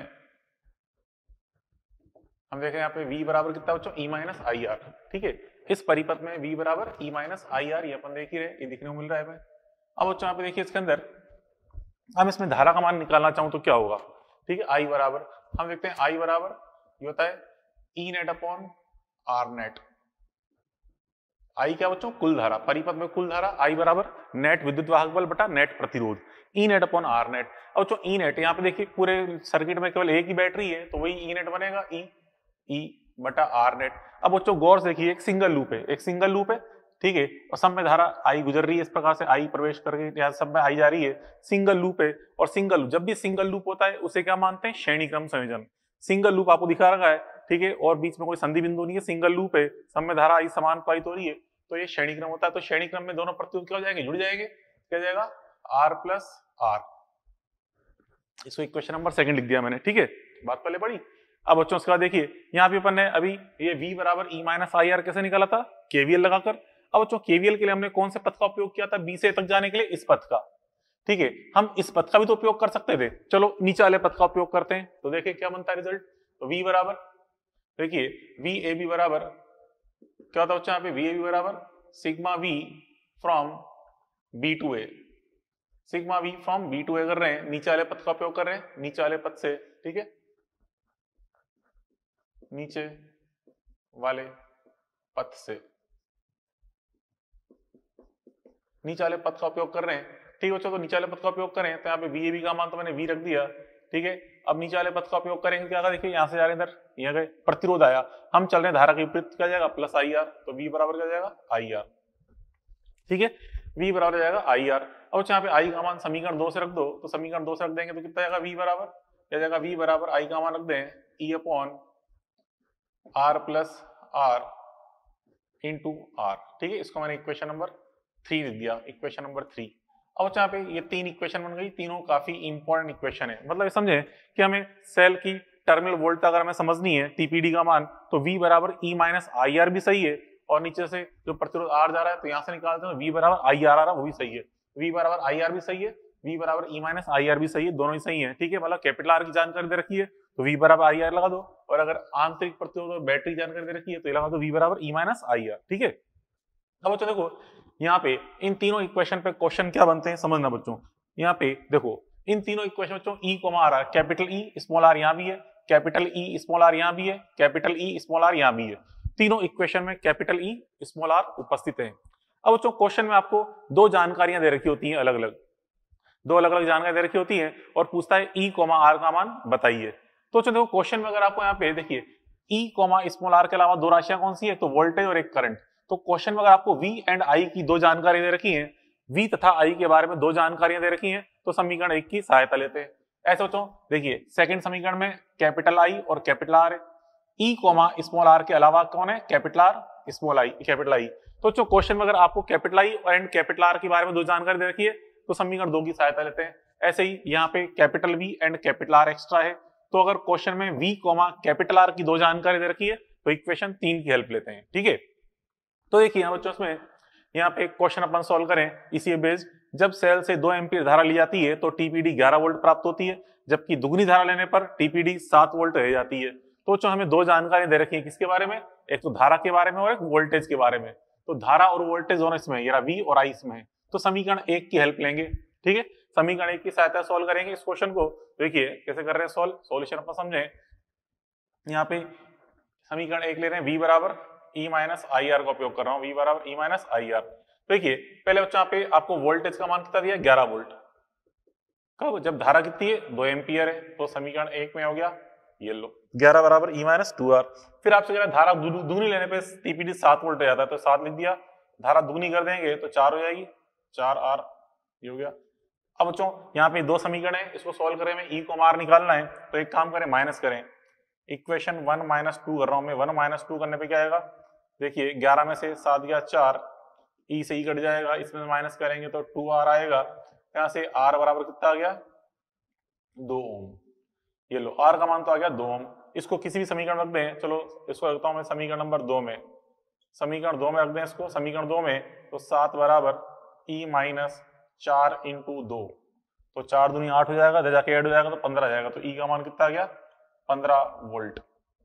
हम देखें यहाँ पे v बराबर कितना बच्चों e माइनस आई आर, ठीक है। इस परिपथ में v बराबर e माइनस आई आर, ये अपन देख ही रहे, ये दिखने को मिल रहा है। अब बच्चों यहाँ पे देखिए इसके अंदर हम इसमें धारा का मान निकालना चाहूं तो क्या होगा, ठीक है। I बराबर हम देखते हैं I बराबर ये होता है E net upon R net. I क्या बच्चों कुल धारा, परिपथ में कुल धारा, I बराबर नेट विद्युत वाहक बल बटा नेट प्रतिरोध, E net upon R net. अब बच्चों E नेट यहाँ पे देखिए पूरे सर्किट में केवल एक ही बैटरी है, तो वही E नेट बनेगा E बटा आर नेट। अब बच्चों गौर से देखिए एक सिंगल लूप है, ठीक है, और सब में धारा आई गुजर रही है, इस प्रकार से आई प्रवेश करके यहाँ सब में आई जा रही है, सिंगल लूप है। और सिंगल लूप, जब भी सिंगल लूप होता है उसे क्या मानते हैं, श्रेणी क्रम संयोजन। सिंगल लूप आपको दिखा रखा है, ठीक है, और बीच में कोई संधि बिंदु नहीं है, सिंगल लूप है, सब में धारा आई समान प्रवाहित हो रही है, तो ये श्रेणी क्रम होता है। तो श्रेणी क्रम में दोनों प्रतिरोध क्या हो जाएंगे, जुड़ जाएंगे, क्या जाएगा आर प्लस आर। इसको इक्वेशन नंबर 2 लिख दिया मैंने, ठीक है, बात पहले पढ़ी। अब बच्चों उसके बाद देखिए यहाँ पे अपन ने अभी ये v बराबर e माइनस आई आर कैसे निकाला था, केवीएल लगाकर। अब बच्चों केवीएल के लिए हमने कौन से पथ का उपयोग किया था, b से a तक जाने के लिए इस पथ का, ठीक है। हम इस पथ का भी तो उपयोग कर सकते थे, चलो नीचे वाले पथ का उपयोग करते हैं, तो देखिए क्या बनता है रिजल्ट। तो v बराबर देखिए वी ए बी बराबर क्या होता है बच्चों, यहाँ पे वी ए बी बराबर sigma v from b to a, sigma v from b to a कर रहे हैं, नीचे वाले पथ का उपयोग कर रहे हैं, नीचे वाले पथ से, ठीक है, नीचे वाले पथ से, नीचे वाले पथ का उपयोग कर रहे हैं, ठीक है बच्चों। तो नीचे वाले पथ का उपयोग करें तो यहाँ पे वी ए बी का मान तो मैंने वी रख दिया, ठीक है। अब नीचे वाले पथ का उपयोग करेंगे, क्या देखिए यहाँ से जा रहे हैं इधर, यहाँ गए प्रतिरोध आया, हम चल रहे हैं धारा के विपरीत, क्या जाएगा प्लस आई आर, तो वी बराबर क्या जाएगा आई आर, ठीक है, वी बराबर जाएगा आई आर। अब यहाँ पे आई का मान समीकरण 2 से रख दो, तो समीकरण 2 से रख देंगे तो कितना जाएगा वी बराबर, क्या जाएगा वी बराबर आई का मान रख दें E upon R plus R into R, ठीक है। इसको मैंने इक्वेशन नंबर 3 लिख दिया, इक्वेशन नंबर 3। अब यहाँ पे ये 3 इक्वेशन बन गई, तीनों काफी इंपॉर्टेंट इक्वेशन है, मतलब समझे कि हमें सेल की टर्मिनल वोल्टेज अगर हमें समझनी है, टीपीडी का मान, तो v बराबर ई माइनस आई आर भी सही है, और नीचे से जो प्रतिरोध आर जा रहा है तो यहाँ से निकालते हैं v बराबर आई आर आ रहा है, वो भी सही है, v बराबर आई आर भी सही है, v बराबर ई माइनस आई आर भी सही है, दोनों ही सही है, ठीक है। मतलब कैपिटल आर की जानकारी दे रखी है तो v बराबर आई आर लगा दो, और अगर आंतरिक प्रतिरोध और बैटरी जानकारी दे रखी है तो ये लगा दो v बराबर ई माइनस आई आर, ठीक है। अब बच्चों देखो यहाँ पे इन तीनों इक्वेशन पे क्वेश्चन क्या बनते हैं समझना बच्चों। यहाँ पे देखो इन तीनों इक्वेशन बच्चों E comma R, capital E small R यहाँ भी है, कैपिटल ई स्मॉल आर यहाँ भी है, कैपिटल ई स्मॉल आर यहाँ भी है, तीनों इक्वेशन में कैपिटल ई स्मॉल आर उपस्थित है। अब बच्चों क्वेश्चन में आपको दो जानकारियां दे रखी होती हैं, अलग अलग दो अलग अलग जानकारी दे रखी होती है, और पूछता है ई कोमा आर का मान बताइए। तो देखो क्वेश्चन में अगर आपको यहाँ पे देखिए ई कोमा स्मॉल आर के अलावा दो राशियां कौन सी है, तो वोल्टेज और एक करंट। तो क्वेश्चन में अगर आपको V एंड I की दो जानकारी दे रखी है, V तथा I के बारे में दो जानकारियां दे रखी हैं, तो समीकरण 1 की सहायता लेते हैं। ऐसे बच्चों देखिए सेकंड समीकरण में कैपिटल I और कैपिटल R है, E कोमा स्मॉल r के अलावा कौन है, capital R small I capital I। तो जो क्वेश्चन में अगर आपको capital I and capital R के बारे में दो जानकारी दे रखी है तो समीकरण 2 की सहायता लेते हैं। ऐसे ही यहाँ पे capital V and capital R extra है, तो अगर क्वेश्चन में V कोमा कैपिटल R की दो जानकारी दे रखी है तो इक्वेशन 3 की हेल्प लेते हैं, ठीक है। तो देखिए यहाँ बच्चों इसमें यहाँ पे एक क्वेश्चन अपन सॉल्व करें इसी बेस्ड, जब सेल से 2 एम्पीयर धारा ली जाती है तो टीपीडी 11 वोल्ट प्राप्त होती है, जबकि दुगनी धारा लेने पर टीपीडी 7 वोल्ट रह जाती है। तो जो हमें 2 जानकारी दे रखी है किसके बारे में, एक तो धारा के बारे में और एक वोल्टेज के बारे में। तो धारा और वोल्टेज दोनों इसमें, ये V और I इसमें है। तो समीकरण 1 की हेल्प लेंगे, ठीक है, समीकरण 1 की सहायता सॉल्व करेंगे इस क्वेश्चन को। देखिए कैसे कर रहे हैं सॉल्व, सॉल्यूशन अपन समझे। यहाँ पे समीकरण 1 ले रहे हैं V बराबर E माइनस आई आर का उपयोग कर रहा हूँ, V बराबर E माइनस आई आर। देखिए पहले बच्चों यहाँ पे आपको वोल्टेज का मान कितना दिया, 11 वोल्ट। कब, जब धारा कितनी है, 2 एम्पियर है। तो समीकरण 1 में हो गया ये लो 11 बराबर E माइनस 2R। फिर आपसे कह रहा है धारा दुगनी लेने पे टीपीडी 7 वोल्ट हो जाता है, तो 7 लिख दिया। धारा दुगनी कर देंगे तो 4 हो जाएगी, 4R ये हो गया। अब बच्चों यहाँ पे 2 समीकरण है, इसको सॉल्व करें में E को मार निकालना है, तो एक काम करें माइनस करें। इक्वेशन 1 माइनस 2 कर रहा हूं मैं, 1 माइनस 2 करने पे क्या आएगा, देखिए 11 में से 7 गया 4, E से E कट जाएगा, इसमें माइनस करेंगे तो 2R आएगा। यहाँ से R बराबर कितना आ गया, 2 ओम। ये लो R का मान तो आ गया 2 ओम। इसको किसी भी समीकरण रख दें, चलो इसको रखता हूं मैं समीकरण नंबर 2 में, समीकरण 2 में रख दें इसको, समीकरण 2 में तो 7 बराबर E माइनस 4 इंटू 2, तो 4 दूनी 8 हो जाएगा, जाके ऐड हो जाएगा तो 15 जाएगा। तो E का मान कितना आ गया, 15 वोल्ट।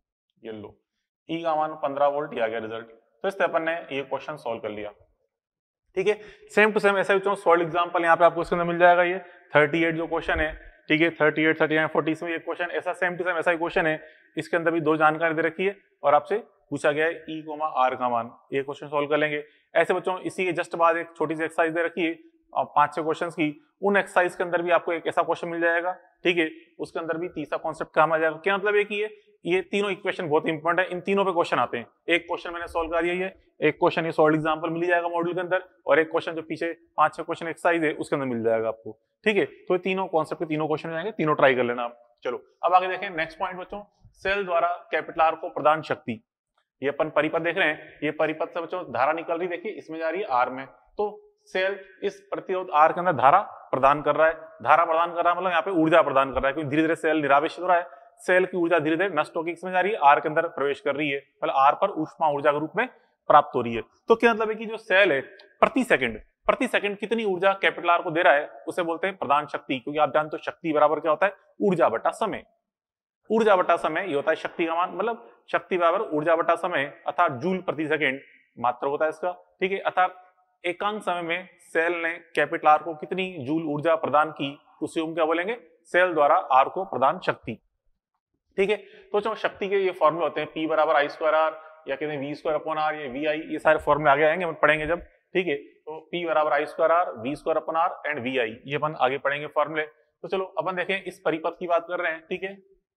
ये लो E का मान 15 वोल्ट ही आ गया रिजल्ट। तो इस तरह अपन ने ये क्वेश्चन सॉल्व कर लिया, ठीक है। सेम टू सेम ऐसा ही सॉल्व एग्जांपल यहाँ पे आपको इसके अंदर मिल जाएगा। ये 38 जो क्वेश्चन है, ठीक है, 38, 39, 40 में ये क्वेश्चन ऐसा सेम टू सेम ऐसा ही क्वेश्चन है। इसके अंदर भी 2 जानकारी दे रखी है और आपसे पूछा गया है E, R का मान। ये क्वेश्चन सॉल्व कर लेंगे। ऐसे बच्चों इसी के जस्ट बाद एक छोटी सी एक्सरसाइज दे रखी है 5-6 क्वेश्चन की, उन एक्सरसाइज के अंदर भी आपको एक ऐसा क्वेश्चन मिल जाएगा, ठीक है, उसके अंदर भी तीसरा कॉन्सेप्ट काम आ जाएगा। क्या मतलब है कि ये तीनों इक्वेशन बहुत इंपॉर्टेंट है, इन तीनों पे क्वेश्चन आते हैं। एक क्वेश्चन मैंने सॉल्व कर दिया है, एक क्वेश्चन ये सॉल्व एग्जांपल मिल जाएगा मॉड्यूल के अंदर, और एक क्वेश्चन जो पीछे 5-6 क्वेश्चन एक्सरसाइज है उसके अंदर मिल जाएगा आपको, ठीक है। तो ये तीनों कॉन्सेप्ट के तीनों क्वेश्चन जाएंगे, तीनों ट्राई कर लेना आप। चलो अब आगे देखें नेक्स्ट पॉइंट बच्चों, सेल द्वारा कैपिटल R को प्रदान शक्ति। ये अपन परिपथ देख रहे हैं, ये परिपथ से बच्चों धारा निकल रही, देखिए इसमें जा रही है R में, तो सेल इस प्रतिरोध R के अंदर धारा प्रदान कर रहा है। धारा प्रदान कर रहा है मतलब यहाँ पे ऊर्जा प्रदान कर रहा है, क्योंकि धीरे धीरे सेल निरावेशित हो रहा है, सेल की ऊर्जा धीरे धीरे नष्ट होकर इसमें जा रही है, R के अंदर प्रवेश कर रही है, मतलब R पर ऊष्मा ऊर्जा के रूप में प्राप्त हो रही है। तो क्या मतलब है कि जो सेल है प्रति सेकंड कितनी ऊर्जा कैपिटल R को दे रहा है, उसे बोलते हैं प्रदान शक्ति। क्योंकि आप जानते हो शक्ति बराबर क्या होता है, ऊर्जा बटा समय। ऊर्जा बटा समय ये होता है शक्ति का मान, मतलब शक्ति बराबर ऊर्जा बटा समय अर्थात जूल प्रति सेकंड मात्र होता है इसका, ठीक है। अर्थात एकांक समय में सेल ने कैपिटल R को कितनी जूल ऊर्जा प्रदान की, उसे हम क्या बोलेंगे, सेल द्वारा R को प्रदान शक्ति, ठीक है। तो जो शक्ति के ये फॉर्मूले होते हैं, P बराबर I²R या कहते हैं V²/R, ये VI, ये सारे फॉर्मूले आगे आएंगे, हम पढ़ेंगे जब, ठीक है। तो P बराबर I²R, V²/R एंड VI, ये अपन आगे पढ़ेंगे फॉर्मूले। तो चलो अपन देखें इस परिपथ की बात कर रहे हैं, ठीक है।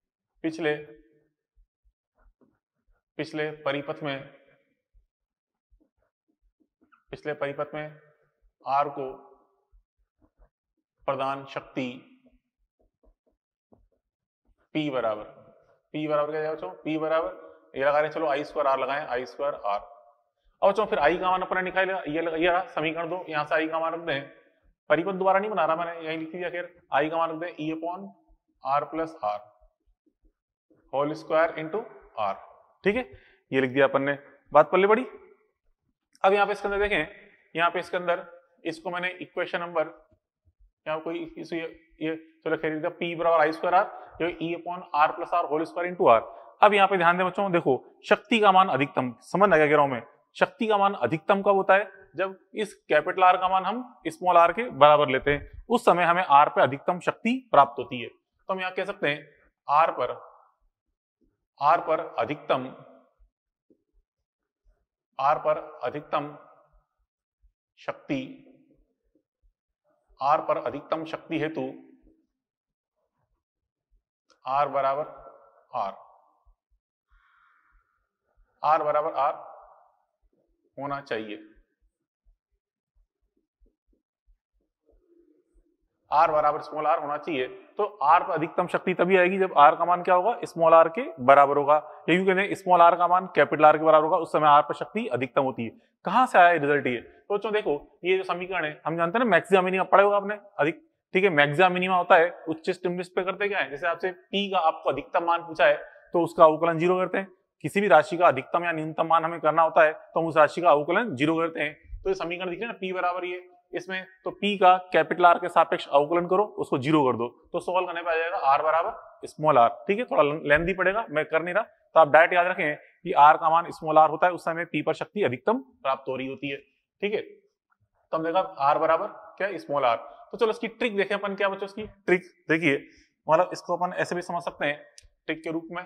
पिछले परिपथ में R को प्रदान शक्ति P बराबर क्या है बच्चों, P बराबर ये लगा रहे हैं, चलो I²R लगाएं, I²R। अब बच्चों फिर I का मान अपना निकालेगा, ये रहा समीकरण 2, यहाँ से I का मान रख दें, परिपथ दोबारा नहीं बना रहा मैंने, यही लिख दिया, फिर I का मान रख दें E/R+R whole square into R, ठीक है, ये लिख दिया अपन ने, बात पल्ले पड़ी। अब यहाँ पे इसके अंदर देखें, यहाँ पे इसके अंदर इसको मैंने इक्वेशन नंबर यहाँ कोई ये चलो खैर P बराबर I²R जो E/R+R whole square into R। अब यहाँ पे ध्यान दें बच्चों, देखो शक्ति का मान अधिकतम, समझ आ गया कह रहा हूं मैं, शक्ति का मान अधिकतम कब होता है, जब इस कैपिटल R का मान हम स्मॉल r के बराबर लेते हैं, उस समय हमें R पे अधिकतम शक्ति प्राप्त होती है। तो हम यहाँ कह सकते हैं R पर अधिकतम शक्ति हेतु R बराबर R होना चाहिए। R बराबर स्मॉल r होना चाहिए। तो R पर अधिकतम शक्ति तभी आएगी जब R का मान क्या होगा, स्मॉल r के बराबर होगा। यही कहते हैं स्मॉल r का मान कैपिटल R के बराबर होगा, उस समय R पर शक्ति अधिकतम होती है। कहां से आया रिजल्ट ये, तो बच्चों देखो ये जो समीकरण है हम जानते हैं ना, मैक्सिमम मिनिमम पढ़े होगा आपने, अधिक, ठीक है। मैक्सिमम मिनिमम होता है उच्चतम निम्नतम पे करते क्या है, जैसे आपसे P का आपको अधिकतम मान पूछा है तो उसका अवकलन 0 करते हैं, किसी भी राशि का अधिकतम या न्यूनतम मान हमें करना होता है तो हम उस राशि का अवकलन 0 करते हैं। तो ये समीकरण दिख रहा है ना, P बराबर ये इसमें, तो P का कैपिटल R के सापेक्ष अवकलन करो, उसको 0 कर दो, तो सॉल्व करने पे आ जाएगा R बराबर स्मॉल r। ठीक है, थोड़ा लेंथी पड़ेगा, मैं कर नहीं रहा, तो आप डायरेक्ट याद रखें कि R का मान स्मॉल r होता है, उस समय P पर शक्ति अधिकतम प्राप्त हो रही होती है। ठीक है, तो हम देखा R बराबर क्या, स्मॉल r। तो चलो इसकी ट्रिक देखें अपन, क्या बच्चों इसकी ट्रिक देखिए, मतलब इसको अपन ऐसे भी समझ सकते हैं ट्रिक के रूप में।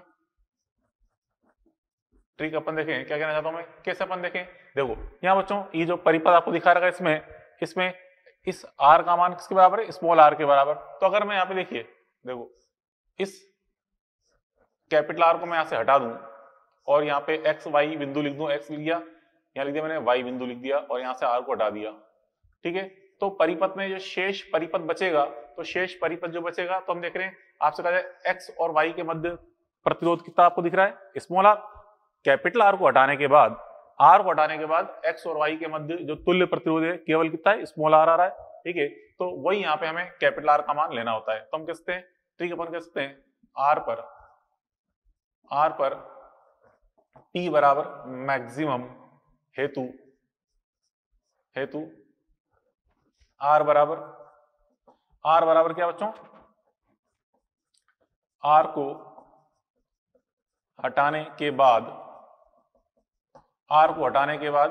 ट्रिक अपन देखें, क्या कहना चाहता हूं मैं, कैसे अपन देखें, देखो यहाँ बच्चों ये जो परिपथ आपको दिखा रखा है, इसमें इस r का मान किसके बराबर है, स्मॉल r के बराबर। तो अगर मैं यहाँ पे देखिए, देखो इस कैपिटल R को मैं यहाँ से हटा दूं और यहाँ पे x y बिंदु लिख दूं, x लिख दिया, यहाँ लिख दिया मैंने y बिंदु लिख दिया और यहाँ से r को हटा दिया। ठीक है, तो परिपथ में जो शेष परिपथ बचेगा, तो शेष परिपथ जो बचेगा, तो हम देख रहे हैं आपसे कहा जाए x और y के मध्य प्रतिरोध कितना आपको दिख रहा है, स्मॉल r। कैपिटल R को हटाने के बाद, R को हटाने के बाद x और y के मध्य जो तुल्य प्रतिरोध है केवल कितना है, स्मॉल r आ रहा है। ठीक है, तो वही यहाँ पे हमें कैपिटल R का मान लेना होता है। तो हम कह सकते हैं, ठीक अपन कह सकते हैं R पर P बराबर मैक्सिमम हेतु R बराबर क्या बच्चों, R को हटाने के बाद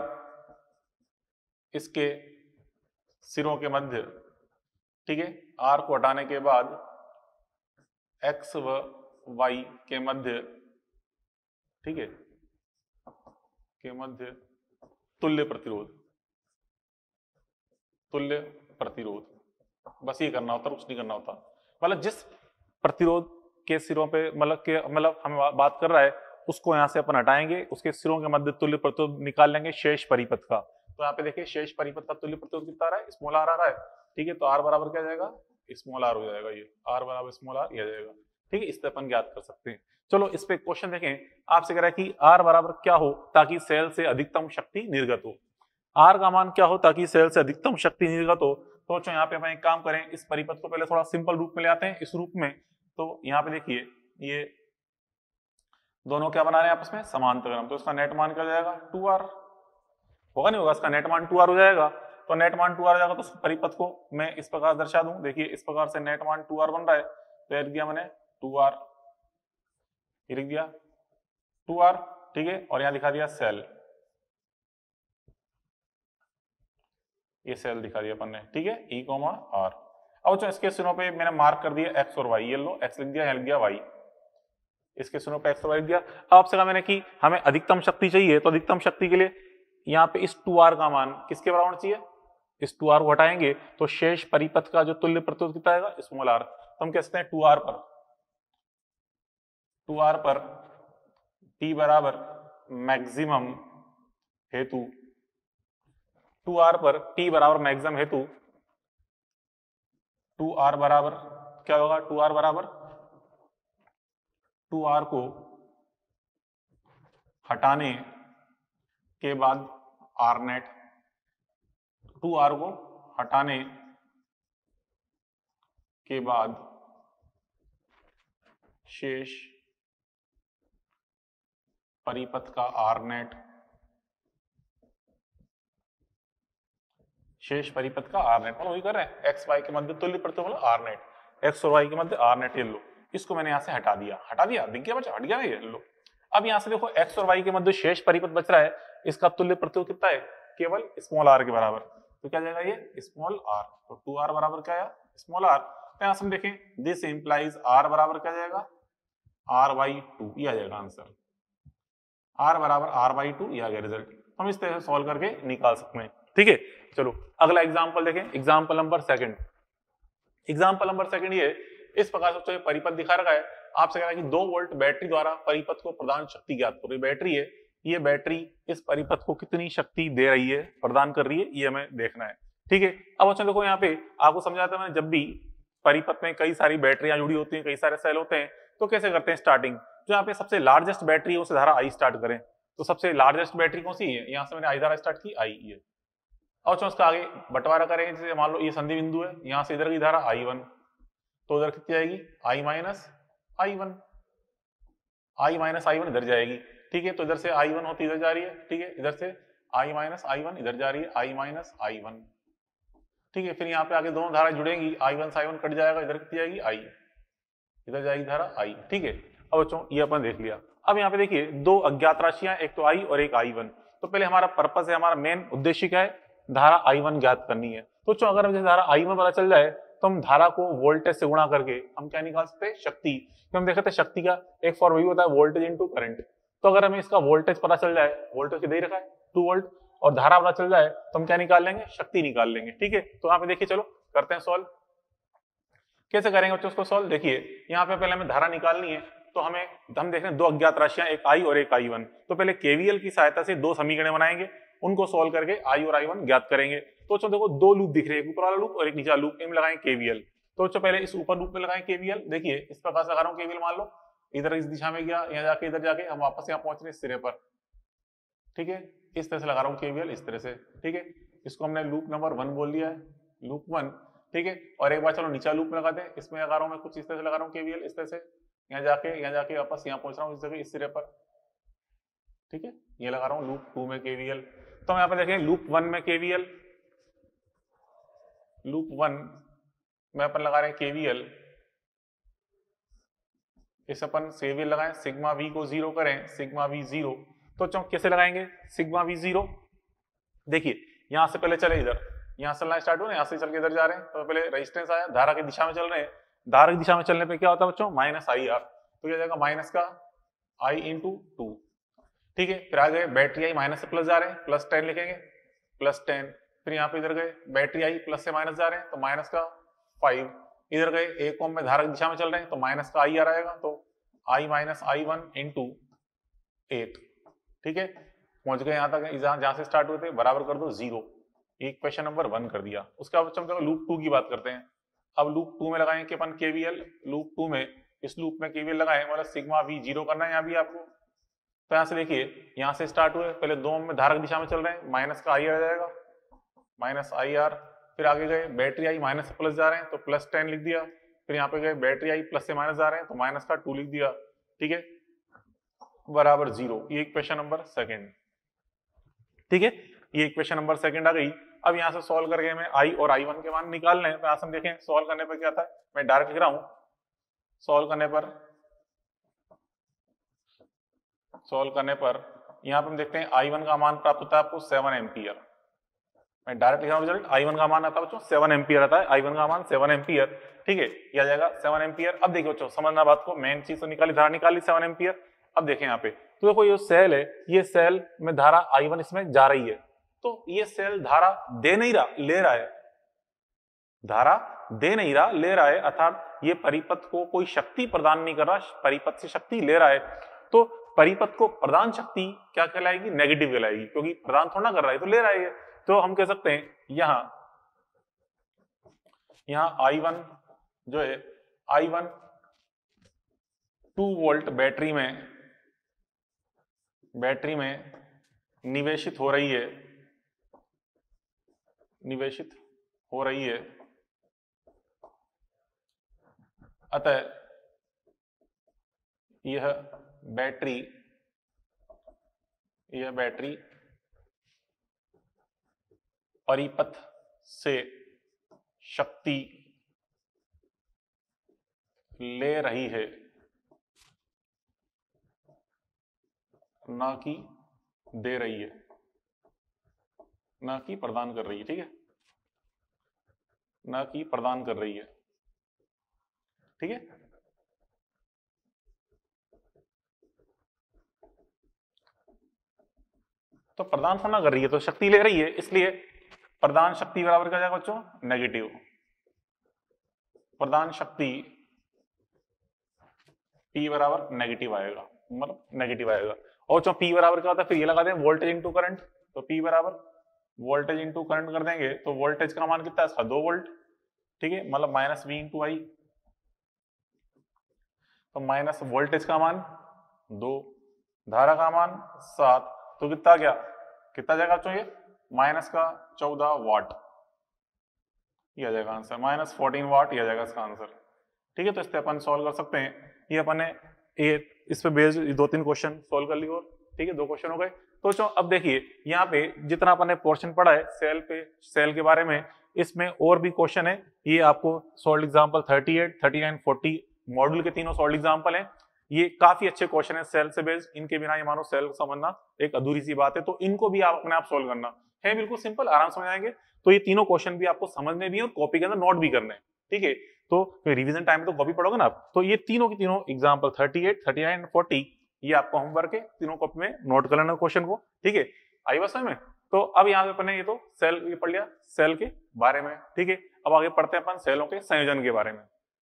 इसके सिरों के मध्य, ठीक है, R को हटाने के बाद x व y के मध्य, ठीक है, के मध्य तुल्य प्रतिरोध, बस ये करना होता है, कुछ नहीं करना होता। मतलब जिस प्रतिरोध के सिरों पे मतलब हम बात कर रहा है, उसको यहाँ से अपन हटाएंगे, उसके सिरों के मध्य तुल्य प्रतिरोध निकाल लेंगे शेष परिपथ का। तो यहाँ पे देखिए शेष परिपथ का तुल्य प्रतिरोध कितना आ रहा है, स्मॉल r आ रहा है। ठीक है, तो r बराबर क्या जाएगा, स्मॉल r हो जाएगा, ये r बराबर स्मॉल r ये आ जाएगा। ठीक है, इससे अपन ज्ञात कर सकते हैं। चलो इस पे क्वेश्चन देखें, आपसे कह रहा है कि r बराबर क्या हो ताकि सेल से अधिकतम शक्ति निर्गत हो। r का मान क्या हो ताकि सेल से अधिकतम शक्ति निर्गत हो। तो यहाँ पे अपन एक काम करें, इस परिपथ को पहले थोड़ा सिंपल रूप में ले आते हैं, इस रूप में। तो यहाँ पे देखिए ये दोनों क्या बना रहे हैं आपस में, समांतरक्रम। तो इसका नेट मान क्या हो जाएगा, 2r होगा, नहीं होगा, इसका नेट मान 2r हो जाएगा। तो नेट मान 2r हो जाएगा, तो परिपथ को मैं इस प्रकार दर्शा दूं, देखिए इस प्रकार से नेट मान 2r बन रहा है। तो लिख दिया मैंने 2r, ये लिख दिया 2r, ठीक है, और यहाँ दिखा दिया सेल, ये सेल दिखा दिया अपन ने, ठीक है, E, R। अब इसके सिरों पे मैंने मार्क कर दिया x और y, ये लो x लिख दिया, यहाँ लिख दिया y, इसके सिरों पे x और y लिख दिया। अब आपसे कहा मैंने कि हमें अधिकतम शक्ति चाहिए, तो अधिकतम शक्ति के लिए यहाँ पे इस 2r का मान किसके बराबर होना चाहिए, इस 2r को हटाएंगे तो शेष परिपथ का जो तुल्य प्रतिरोध कितना आएगा, स्मॉल r। तो हम कह सकते हैं 2r पर P बराबर मैक्सिमम हेतु, 2r पर P बराबर मैक्सिमम हेतु 2r बराबर क्या होगा, 2r बराबर 2r को हटाने के बाद r नेट, 2r को हटाने के बाद शेष परिपथ का r नेट, शेष परिपथ का r नेट, मतलब वही कर रहे हैं, x y के मध्य तुल्य प्रतिरोध r नेट, x और y के मध्य r नेट, ये लो, इसको मैंने यहां से हटा दिया, दिख गया बच्चा, हट गया ना ये, लो। अब यहां से देखो x और y के मध्य शेष परिपथ बच रहा है, इसका तुल्य प्रतिरोध कितना है, केवल स्मॉल r के बराबर। तो क्या जाएगा ये स्मॉल r, तो 2r बराबर क्या है, स्मॉल r। तो यहां से हम देखें, दिस इंप्लाइज r बराबर क्या जाएगा, r/2, ये आ जाएगा आंसर, r बराबर r/2, ये आ गया रिजल्ट। हम इस तरह से सॉल्व करके निकाल सकते हैं। ठीक है, चलो अगला एग्जांपल देखें, example number second. Example number second ये इस प्रकार से परिपथ दिखा रखा है, आपसे कह रहा है कि 2 वोल्ट बैटरी द्वारा परिपथ को प्रदान शक्ति ज्ञात करो। बैटरी है, ये बैटरी इस परिपथ को कितनी शक्ति दे रही है, प्रदान कर रही है, ये हमें देखना है। ठीक है, अब अच्छा देखो यहाँ पे आपको समझाता है मैंने, जब भी परिपथ में कई सारी बैटरियां जुड़ी होती हैं, कई सारे सेल होते हैं, तो कैसे करते हैं स्टार्टिंग। जो यहाँ पे सबसे लार्जेस्ट बैटरी है उसे धारा आई स्टार्ट करें। तो सबसे लार्जेस्ट बैटरी कौन सी है, यहाँ से मैंने आई धारा स्टार्ट की, आई है। और उसका आगे बंटवारा करेंगे, जैसे मान लो ये संधि बिंदु है, यहाँ से इधर की धारा I1, तो उधर कितनी जाएगी, I-I1, I-I1 इधर जाएगी। ठीक है, तो इधर से I1 होती इधर जा रही है, ठीक है, इधर से I माइनस I1 इधर जा रही है, I माइनस I1, ठीक है। फिर यहाँ पे आगे दोनों धारा जुड़ेंगी, I1 से I1 कट जाएगा, इधर कितनी जाएगी I, इधर जाएगी धारा I, ठीक है। अब बच्चों ये अपन देख लिया। अब यहाँ पे देखिए दो अज्ञात राशियां, एक तो I और एक I1। तो पहले हमारा पर्पस है, हमारा मेन उद्देश्य क्या है, धारा I1 ज्ञात करनी है। तो बच्चों अगर मुझे धारा I1 पता चल जाए तो हम धारा को वोल्टेज से गुणा करके हम क्या निकाल सकते हैं, शक्ति। तो हम देख सकते हैं शक्ति का एक फॉर्मूला होता है वोल्टेज इंटू करंट। तो अगर हमें इसका वोल्टेज पता चल जाए, वोल्टेज दे रखा है 2 वोल्ट, और धारा पता चल जाए तो हम क्या निकाल लेंगे, शक्ति निकाल लेंगे, ठीक है। तो यहाँ पे देखिए चलो करते हैं सॉल्व। कैसे करेंगे बच्चों उसको सॉल्व, देखिए यहाँ पे पहले हमें धारा निकालनी है, तो हम देख रहे हैं दो अज्ञात राशियां, एक I और एक I1। तो पहले KVL की सहायता से दो समीकरण बनाएंगे, उनको सॉल्व करके I और I1 ज्ञात करेंगे। तो बच्चों देखो दो लूप दिख रहे हैं, एक ऊपर वाला लूप और एक नीचे वाला लूप, इनमें लगाएंगे KVL। तो बच्चों पहले इस ऊपर लूप में लगाएं KVL। देखिए इस प्रकार से लगा रहा हूँ KVL, मान लो इधर इस दिशा में गया, यहाँ जाके इधर जाके हम वापस यहाँ पहुंच रहे इस सिरे पर, ठीक है। इस तरह से लगा रहा हूँ KVL, इस तरह से, ठीक है। इसको हमने लूप नंबर 1 बोल दिया है, लूप 1, ठीक है। और एक बार चलो नीचा लूप में लगाते हैं, इसमें लगा रहा हूँ मैं कुछ इस तरह से लगा रहा हूँ KVL, इस तरह से यहाँ जाके वापस यहाँ पहुंच रहा हूँ इस जगह इस सिरे पर, ठीक है। ये लगा रहा हूँ लूप 2 में KVL। तो हम यहाँ पे देखें लूप 1 में KVL, लूप 1 में अपन लगा रहे हैं KVL। इस अपन KVL लगाएं, सिग्मा V को 0 करें, सिग्मा V 0। तो चलो कैसे लगाएंगे सिग्मा V 0, देखिए यहां से पहले चले इधर, यहां से चलना स्टार्ट हुआ, यहां से चल के इधर जा रहे हैं। तो पहले रेजिस्टेंस आया, धारा की दिशा में चल रहे हैं, धारा की दिशा में चलने पे क्या होता है बच्चों, माइनस IR। तो क्या जाएगा माइनस का I इंटू 2, ठीक है। फिर आ गए बैटरी आई माइनस से प्लस जा रहे हैं, प्लस 10 लिखेंगे, प्लस 10। फिर यहाँ पे इधर गए बैटरी आई प्लस से माइनस जा रहे हैं, तो माइनस का 5। इधर गए 1 ओम में धारा की दिशा में चल रहे हैं, तो माइनस का IR आएगा, तो I माइनस I1 इंटू 8, ठीक है। पहुंच गए यहाँ तक, जहां से स्टार्ट हुए थे, बराबर कर दो 0। एक क्वेश्चन नंबर 1 कर दिया। उसके बाद हम लूप 2 की बात करते हैं। अब लूप 2 में लगाएंगे अपन KVL, लूप 2 में इस लूप में KVL लगाएं, मतलब सिग्मा V 0 करना है यहाँ भी आपको। तो यहाँ से देखिए यहाँ से स्टार्ट हुए, पहले 2 ओम में धारा की दिशा में चल रहे हैं, माइनस का IR आ जाएगा, माइनस IR। फिर आगे गए बैटरी आई माइनस से प्लस जा रहे हैं, तो प्लस 10 लिख दिया। फिर यहाँ पे गए बैटरी आई प्लस से माइनस जा रहे हैं, तो माइनस का 2 लिख दिया, ठीक है, बराबर 0। ये क्वेश्चन नंबर 2, ठीक है। ये क्वेश्चन नंबर 2 आ गई। अब यहाँ से सॉल्व करके हमें I और I1 के मान निकालने हैं। तो यहाँ से हम देखें सॉल्व करने पर क्या था, मैं डायरेक्ट लिख रहा हूँ। सॉल्व करने पर यहाँ पे हम देखते हैं I1 का मान प्राप्त होता है आपको 7 एम्पियर। मैं डायरेक्ट लिख रहा हूँ, रिजल्ट I1 का मान आता है बच्चों 7 एम्पियर आता है, I1 का मान 7 एम्पियर, ठीक है। ये आ जाएगा 7 एम्पियर। अब देखिए बच्चों समझना बात को, मेन चीज तो निकाली, धारा निकाली 7 एम्पियर। अब देखें यहाँ पे, तो देखो ये सेल है, ये सेल में धारा I1 इसमें जा रही है, तो ये सेल धारा दे नहीं रहा, ले रहा है, धारा दे नहीं रहा, ले रहा है, अर्थात ये परिपथ को कोई शक्ति प्रदान नहीं कर रहा, परिपथ से शक्ति ले रहा है। तो परिपथ को प्रदान शक्ति क्या कहलाएगी, नेगेटिव कहलाएगी, क्योंकि प्रदान थोड़ा कर रहा है, तो ले रहा है। तो हम कह सकते हैं यहाँ I1 जो है, I1 2 वोल्ट बैटरी में निवेशित हो रही है, अतः यह बैटरी परिपथ से शक्ति ले रही है, ना कि दे रही है, ना कि प्रदान कर रही है, ठीक है, ना कि प्रदान कर रही है, ठीक है। तो प्रदान थोड़ा कर रही है, तो शक्ति ले रही है, इसलिए प्रदान शक्ति बराबर क्या जाएगा बच्चों, नेगेटिव। प्रदान शक्ति P बराबर नेगेटिव आएगा, मतलब नेगेटिव आएगा। और जो P बराबर क्या होता है, फिर ये लगा दें वोल्टेज इंटू करंट। तो P बराबर वोल्टेज इंटू करंट कर देंगे, तो वोल्टेज का मान कितना है इसका, 2 वोल्ट, ठीक है, मतलब माइनस V इंटू आई। तो माइनस वोल्टेज का मान 2, धारा का मान 7, तो कितना जाएगा बच्चों, ये माइनस का 14 वाट, ये आ जाएगा आंसर, माइनस 14 वाट, ये आ जाएगा इसका आंसर, ठीक है। तो इस पे अपन सॉल्व कर सकते हैं। ये अपन ने इस पे बेस्ड 2-3 क्वेश्चन सॉल्व कर लिए और ठीक है, 2 क्वेश्चन हो गए। तो बच्चों अब देखिए यहाँ पे जितना अपन ने पोर्शन पढ़ा है सेल के बारे में, इसमें और भी क्वेश्चन है। ये आपको सॉल्व एग्जांपल 38, 39, 40 मॉड्यूल के तीनों सॉल्व एग्जांपल हैं। ये काफी अच्छे क्वेश्चन है सेल से बेस्ड, इनके बिना ये मानो सेल समझना एक अधूरी सी बात है, तो इनको भी आप अपने आप सोल्व करना है, बिल्कुल सिंपल, आराम समझ आएंगे। तो ये तीनों क्वेश्चन भी आपको समझने भी है और कॉपी के अंदर नोट भी करने हैं, ठीक है। तो रिवीजन टाइम में तो कॉपी पढ़ोगे ना आप, तो ये तीनों की तीनों एग्जांपल 38, 39, 40 ये आपको होमवर्क है, तीनों कॉपी में नोट कर लेना क्वेश्चन को, ठीक है। आई बस में। तो अब यहाँ पे अपन ने ये तो सेल ये पढ़ लिया सेल के बारे में, ठीक है। अब आगे पढ़ते हैं अपन सेलों के संयोजन के बारे में।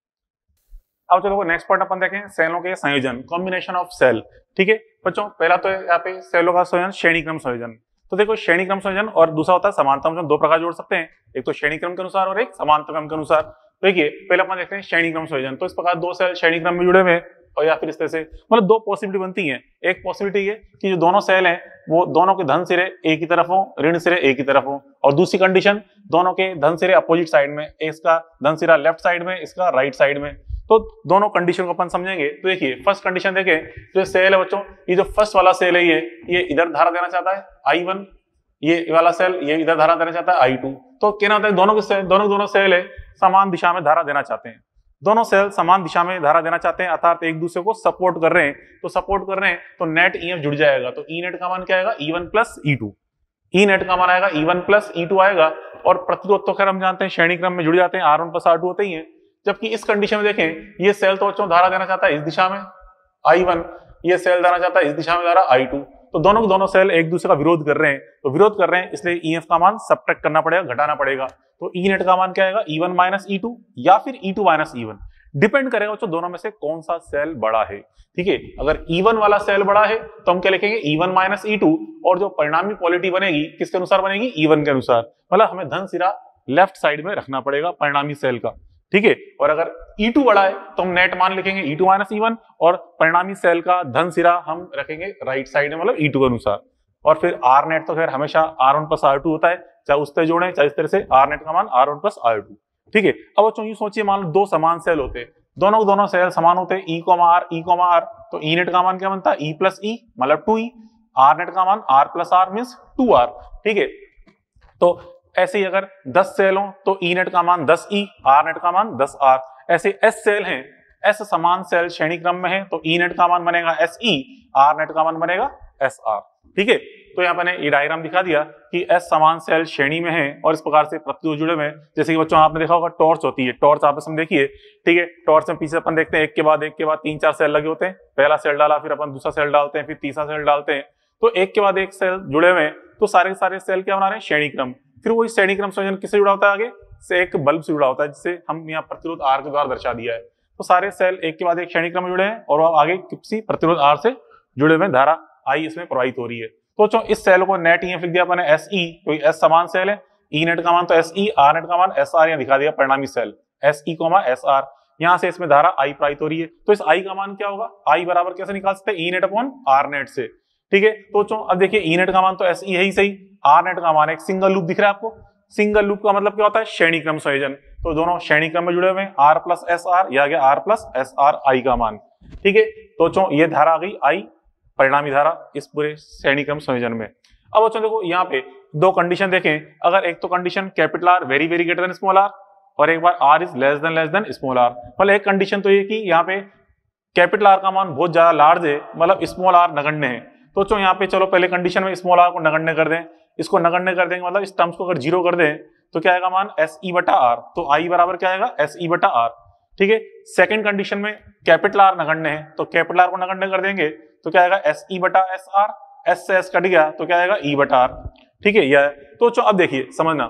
अब चलो नेक्स्ट पॉइंट अपन देखें सेलों के संयोजन, कॉम्बिनेशन ऑफ सेल, ठीक है बच्चों। पहला तो यहाँ पे सेलों का संयोजन श्रेणी क्रम संयोजन। तो देखो श्रेणी क्रम संयोजन और दूसरा होता है समानता संयोजन, दो प्रकार जोड़ सकते हैं, एक तो श्रेणी क्रम के अनुसार और एक समानता क्रम के अनुसार। देखिए पहले अपन देखते हैं श्रेणी क्रम संयोजन। तो इस प्रकार दो सेल श्रेणी क्रम में जुड़े हुए और या फिर इस तरह से मतलब दो पॉसिबिलिटी बनती है। एक पॉसिबिलिटी है कि जो दोनों सेल हैं वो दोनों के धन सिरे एक ही तरफ हो, ऋण सिरे एक ही तरफ हो, और दूसरी कंडीशन दोनों के धन सिरे अपोजिट साइड में, इसका धन सिरा लेफ्ट साइड में, इसका राइट साइड में। तो दोनों कंडीशन को अपन समझेंगे। तो देखिए फर्स्ट कंडीशन देखें, जो सेल है बच्चों, ये जो फर्स्ट वाला सेल है ये इधर धारा देना चाहता है I1, ये वाला सेल ये इधर धारा देना चाहता है I2। तो कहना होता है दोनों सेल है समान दिशा में धारा देना चाहते हैं, दोनों सेल समान दिशा में धारा देना चाहते हैं, अर्थात एक दूसरे को सपोर्ट कर रहे हैं। तो सपोर्ट कर रहे हैं तो नेट ईएफ जुड़ जाएगा। तो ई नेट का मान क्या आएगा, E1 plus E2। E net का मान आएगा E1 प्लस E2 आएगा। और प्रतिरोध तो खैर हम जानते हैं श्रेणी क्रम में जुड़ जाते हैं, R1 प्लस R2 होते ही है। जबकि इस कंडीशन में देखें ये सेल तो बच्चों धारा देना चाहता है इस दिशा में I1, ये सेल देना चाहता है इस दिशा में धारा I2। तो दोनों सेल एक दूसरे का विरोध कर रहे हैं, तो विरोध कर रहे हैं इसलिए ईएफ का मान सब्ट्रैक्ट करना पड़ेगा, घटाना पड़ेगा। तो ई नेट का मान क्या आएगा, E1 माइनस E2 या फिर E2 माइनस E1, डिपेंड करेगा बच्चों दोनों में से कौन सा सेल बड़ा है, ठीक है। अगर E1 वाला सेल बड़ा है तो हम क्या लिखेंगे E1 माइनस E2, और जो परिणामी पॉलिटी बनेगी किसके अनुसार बनेगी, E1 के अनुसार। मतलब हमें धन सिरा लेफ्ट साइड में रखना पड़ेगा परिणामी सेल का, ठीक है। और अगर E2 बड़ा है तो हम नेट मान लिखेंगे E2 माइनस E1, और परिणामी सेल का धन सिरा हम रखेंगे राइट साइड में, मतलब E2 के अनुसार। और फिर R नेट तो खैर हमेशा R1 प्लस R2 होता है, चाहे उससे जोड़े चाहे इस तरह से, R नेट का मान R1 प्लस R2, ठीक है। अब बच्चों ये सोचिए मान लो दो समान सेल होते, दोनों सेल समान होते E, R, तो E नेट का मान क्या बनता है, E प्लस E मतलब 2E, R नेट का मान R plus R means 2R, ठीक है। तो ऐसे ही अगर 10 सेल हो तो E नेट का मान 10E, R नेट का मान 10R। ऐसे S सेल हैं, S समान सेल श्रेणी क्रम में है तो E नेट का मान बनेगा SE, R नेट का मान बनेगा SR, ठीक है। तो यहाँ पर ये डायग्राम दिखा दिया कि S समान सेल श्रेणी में है और इस प्रकार से प्रतिरोध जुड़े हुए हैं। जैसे कि बच्चों आपने देखा होगा टॉर्च होती है, टॉर्च आपस में देखिए, ठीक है। टॉर्च में पीछे अपन देखते हैं एक के बाद 3-4 सेल लगे होते हैं, पहला सेल डाला फिर अपन दूसरा सेल डालते हैं फिर तीसरा सेल डालते हैं, तो एक के बाद एक सेल जुड़े हुए हैं। तो सारे के सारे सेल क्या बना रहे हैं, श्रेणी क्रम। फिर वही श्रेणी क्रम संयोजन किससे जुड़ा होता है, आगे से एक बल्ब से जुड़ा होता है, जिससे हम यहाँ प्रतिरोध R के द्वारा दर्शा दिया है। तो सारे सेल एक के बाद एक श्रेणी क्रम में जुड़े हैं और आगे किसी प्रतिरोध R से जुड़े हुए धारा I इसमें प्रवाहित हो रही है। तो इस सेल को नेट ईएफ लिख दिया अपने SE, तो S समान सेल है, E नेट का मान तो SE, R नेट का मान SR, यहाँ दिखा दिया परिणामी सेल SE, SR। यहाँ से इसमें धारा I प्रवाहित हो रही है, तो इस I का मान क्या होगा, I बराबर कैसे निकाल सकते हैं, E net upon R net से, ठीक है। तो अब देखिए E नेट का मान तो SE है ही सही, R नेट का मान एक सिंगल लूप दिख रहा है आपको, सिंगल लूप का मतलब क्या होता है, श्रेणी क्रम संयोजन। तो दोनों श्रेणी क्रम में जुड़े हुए हैं, R प्लस SR, या गया R प्लस SR I का मान, ठीक है। तो ये धारा आ गई I परिणामी धारा इस पूरे श्रेणी क्रम संयोजन में। अब बच्चों देखो यहाँ पे दो कंडीशन देखें, अगर एक तो condition capital R very very greater than small r, और एक बार R is less than small r। मतलब एक कंडीशन तो ये कि यहाँ पे कैपिटल R का मान बहुत ज्यादा लार्ज है, मतलब स्मॉल r नगण्य है। तो यहाँ पे चलो पहले कंडीशन में स्मॉल r को नगण्य कर दें, इसको नगण्य कर देंगे, मतलब इस टर्म्स को अगर 0 कर दें तो क्या आएगा मान SE बटा R। तो I बराबर क्या आएगा, SE बटा R, ठीक है। सेकंड कंडीशन में कैपिटल R नगण्य है, तो कैपिटल R को नगण्य कर देंगे तो क्या आएगा SE बटा SR, S से S कट गया तो क्या आएगा E बटा R, ठीक है। यह तो अब देखिए समझना,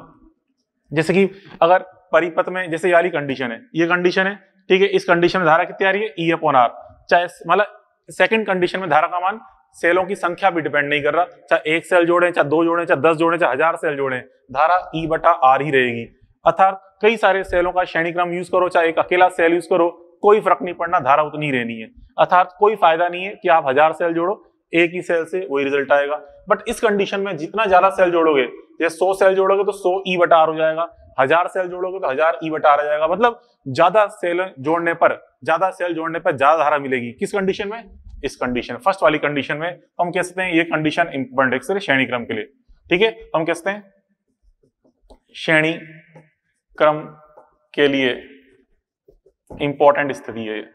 जैसे कि अगर परिपथ में जैसे ये वाली कंडीशन है, ये कंडीशन है, ठीक है। इस कंडीशन में धारा कितनी आ रही है, E अपॉन R। चाहे मतलब सेकंड कंडीशन में धारा का मान सेलों की संख्या भी डिपेंड नहीं कर रहा, चाहे एक सेल जोड़े, चाहे 2 जोड़े, चाहे 10 जोड़े, चाहे 1000 सेल जोड़े, धारा E बटा R ही रहेगी। अर्थात कई सारे सेलों का श्रेणी क्रम यूज करो, चाहे एक अकेला सेल यूज करो, कोई फर्क नहीं पड़ना, धारा उतनी रहनी है। अर्थात कोई फायदा नहीं है कि आप 1000 सेल जोड़ो, एक ही सेल से वही रिजल्ट आएगा। बट इस कंडीशन में जितना ज्यादा सेल जोड़ोगे, जैसे 100 सेल जोड़ोगे तो 100 E बटा R हो जाएगा, 1000 सेल जोड़ोगे तो 1000 E बटा R आ जाएगा। मतलब ज्यादा सेल जोड़ने पर ज्यादा धारा मिलेगी। किस कंडीशन में, इस कंडीशन फर्स्ट वाली कंडीशन में तो हम कह सकते हैं ये कंडीशन इंपॉर्टेंट है श्रेणी क्रम के लिए। ठीक है, तो हम कह सकते हैं श्रेणी क्रम के लिए इंपॉर्टेंट स्थिति है,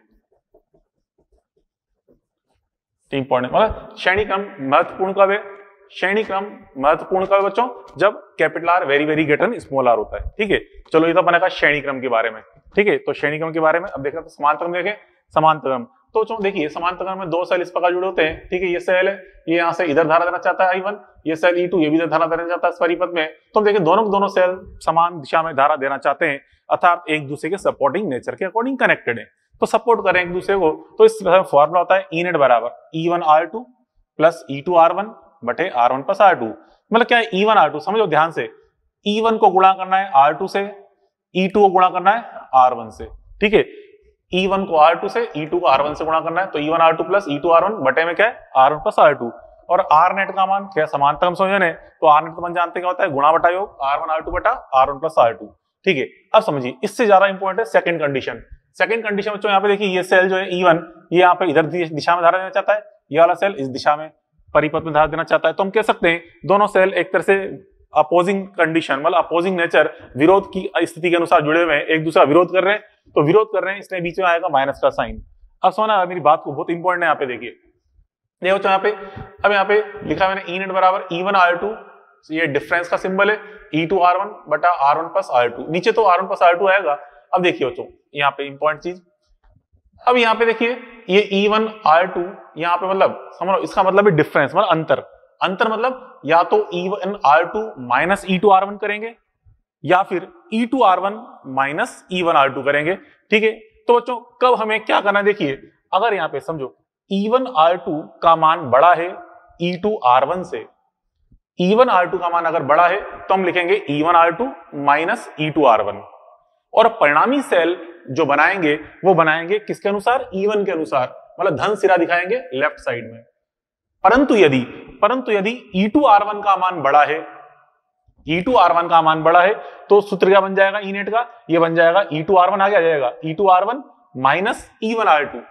इंपॉर्टेंट मतलब श्रेणी क्रम महत्वपूर्ण कब है, श्रेणी क्रम महत्वपूर्ण कब है बच्चों, जब capital R very very greater than small R होता है। ठीक है, चलो ये तो बनेगा श्रेणी क्रम के बारे में। ठीक है, तो श्रेणी क्रम के बारे में अब देखा तो समांतर क्रम देखें, समांतर क्रम तो चलो देखिए समांतर क्रम में दो सेल इस प्रकार जुड़े होते हैं। ठीक है, ये सेल है, ये यहाँ से इधर धारा देना चाहता है I1, ये सेल E2 ये भी इधर धारा देना चाहता है इस परिपथ में। तो हम देखिए दोनों सेल समान दिशा में धारा देना चाहते हैं, अर्थात एक दूसरे के सपोर्टिंग नेचर के अकॉर्डिंग कनेक्टेड है, तो सपोर्ट करें एक दूसरे को। तो इस फॉर्मूला होता है E नेट बराबर E1R2 प्लस E2R1 बटे R1 प्लस R2। मतलब क्या है E1R2, समझो ध्यान से, E1 को गुणा करना है R2 से, E2 को गुणा करना है R1 से। ठीक है, E1 को R2 से, E2 को R1 से गुणा करना है, तो E1R2 प्लस E2R1 बटे में क्या है R1 प्लस R2। और R नेट का मान क्या समांतर क्रम संयोजन है, तो R नेट का मान जानते क्या होता है, गुणा बटा योग R1R2 बटा R1 प्लस R2। ठीक है, अब समझिए इससे ज्यादा इंपॉर्टेंट है सेकंड कंडीशन। सेकंड कंडीशन बच्चों यहाँ पे देखिए ये सेल जो है E1 ये यहाँ पे इधर दिशा में धारा देना चाहता है, ये वाला सेल इस दिशा में परिपथ में धारा देना चाहता है। तो हम कह सकते हैं दोनों सेल एक तरह से अपोजिंग कंडीशन मतलब अपोजिंग नेचर विरोध की स्थिति के अनुसार जुड़े हुए हैं, एक दूसरा विरोध कर रहे हैं, तो विरोध कर रहे हैं इसलिए बीच में आएगा माइनस का साइन। अब सुना मेरी बात को, बहुत इंपॉर्टेंट है यहाँ पे देखिए, देखो तो यहाँ पे अब यहाँ पे लिखा मैंने E नेट बराबर E1R2, ये डिफरेंस का सिंबल है, E2R1 बटा R1 प्लस R2, नीचे तो R1 प्लस R2 आएगा। अब देखिए बच्चों यहाँ पे इंपॉर्टेंट चीज, अब यहाँ पे देखिए ये E1R2 यहाँ पे मतलब समझो इसका मतलब है डिफरेंस मतलब अंतर, अंतर मतलब या तो E1R2 माइनस E2R1 करेंगे या फिर E2R1 माइनस E1R2 करेंगे। ठीक है, तो बच्चों कब हमें क्या करना है, देखिए अगर यहाँ पे समझो E1R2 का मान बड़ा है E2R1 से, E1R2 का मान अगर बड़ा है तो हम लिखेंगे E1R2 माइनस E2R1, और परिणामी सेल जो बनाएंगे वो बनाएंगे किसके अनुसार, E1 के अनुसार, मतलब धन सिरा दिखाएंगे लेफ्ट साइड में। परंतु यदि E2R1 का मान बड़ा है, E2R1 का मान बड़ा है तो सूत्र क्या बन जाएगा E नेट का, ये बन जाएगा E2R1 आगे आ जाएगा E2R1 माइनस E1R2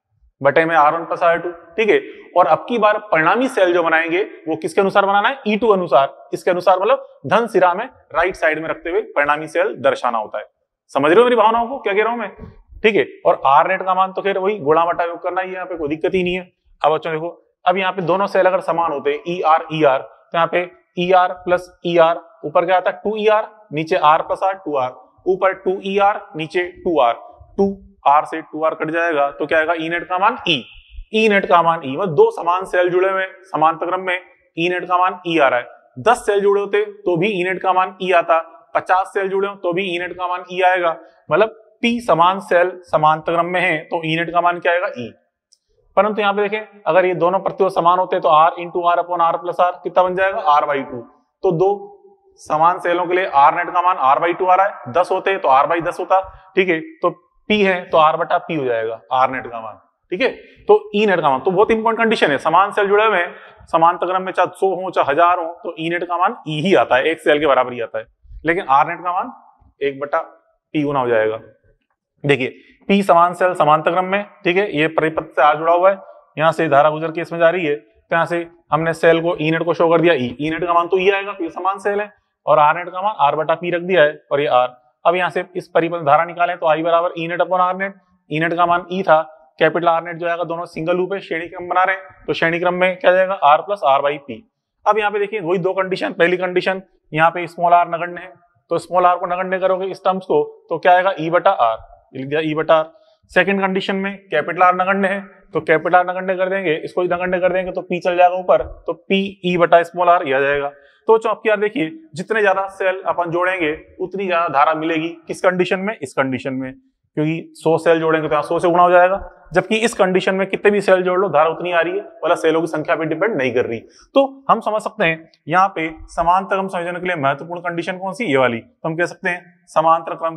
बटे में R1 प्लस R2। ठीक है, और अब की बार परिणामी सेल जो बनाएंगे वो किसके अनुसार बनाना है, E2 अनुसार, इसके अनुसार मतलब धन सिरा में राइट साइड में रखते हुए परिणामी सेल दर्शाना होता है। समझ रहे हो मेरी भावनाओं को, क्या कह रहा हूं मैं। ठीक है, और R नेट का मान तो फिर वही गुणा बटा योग करना ही, यहाँ पे कोई दिक्कत ही नहीं है। अब बच्चों देखो अब यहाँ पे दोनों सेल अगर समान होते हैं ER तो यहाँ पे ER प्लस ER ऊपर क्या आता है 2ER, नीचे R प्लस R 2R, ऊपर 2ER नीचे 2R, 2R से 2R कट जाएगा तो क्या आएगा E नेट का मान E नेट का मान E। मतलब दो समान सेल जुड़े हुए समांतर क्रम में, E नेट का मान E आ रहा है। 10 सेल जुड़े होते तो भी E नेट का मान E आता, 50 सेल जुड़े हो तो भी E नेट का मान E आएगा। मतलब P समान सेल समांतर क्रम में है तो E नेट का मान क्या आएगा E। परंतु यहाँ पे देखें अगर ये दोनों प्रतिरोध समान होते तो R into R upon R plus R कितना बन जाएगा R/2। तो दो समान सेलों के लिए R नेट का मान R/2 आ रहा है, 10 होते तो R/10 होता। ठीक है, तो P है तो R बटा P हो जाएगा R नेट का मान। ठीक है, तो E नेट का मान तो बहुत इंपॉर्टेंट कंडीशन है, समान सेल जुड़े हुए हैं समांतर क्रम में, चाहे 100 हो चाहे 1000 हो तो E नेट का मान E ही आता है, एक सेल के बराबर ही आता है। लेकिन R नेट का मान 1 बटा P गुना हो जाएगा। देखिए P समान सेल समांतर क्रम में, ठीक है, ये परिपथ से R जुड़ा हुआ है, यहाँ से धारा गुजर के इसमें जा रही है, तो यहाँ से हमने सेल को E नेट को शो कर दिया E नेट का मान तो E आएगा, तो ये समान सेल है, और R नेट का मान R बटा P रख दिया है और ये R। अब यहाँ से इस परिपथ धारा निकालें तो I बराबर E net upon R net, E net का मान E था, कैपिटल R नेट जो आएगा, दोनों सिंगल लूप है, श्रेणी क्रम बना रहे हैं तो श्रेणी क्रम में क्या जाएगा R plus R by P। अब यहाँ पे देखिए वही दो कंडीशन, पहली कंडीशन यहाँ पे स्मॉल r नगण्य है तो स्मॉल r को नगण्य करोगे इस टर्म्स को तो क्या आएगा E बटा R, लिख दिया E बटा R। सेकंड कंडीशन में कैपिटल R नगण्य है तो कैपिटल R नगण्य कर देंगे, इसको नगण्य कर देंगे तो P चल जाएगा ऊपर, तो P E बटा स्मॉल r यह जाएगा। तो चौकी यार देखिए जितने ज्यादा सेल अपन जोड़ेंगे उतनी ज्यादा धारा मिलेगी, किस कंडीशन में, इस कंडीशन में, क्योंकि 100 सेल जोड़ेंगे तो यहाँ 100 से गुणा हो जाएगा, जबकि इस कंडीशन में कितने भी सेल जोड़ लो धारा उतनी आ रही है, वाला सेलों की संख्या पे डिपेंड नहीं कर रही। तो हम समझ सकते हैं यहाँ पे समांतर क्रम संयोजन के लिए महत्वपूर्ण कंडीशन कौन सी, ये वाली। तो हम कह सकते हैं समांतर क्रम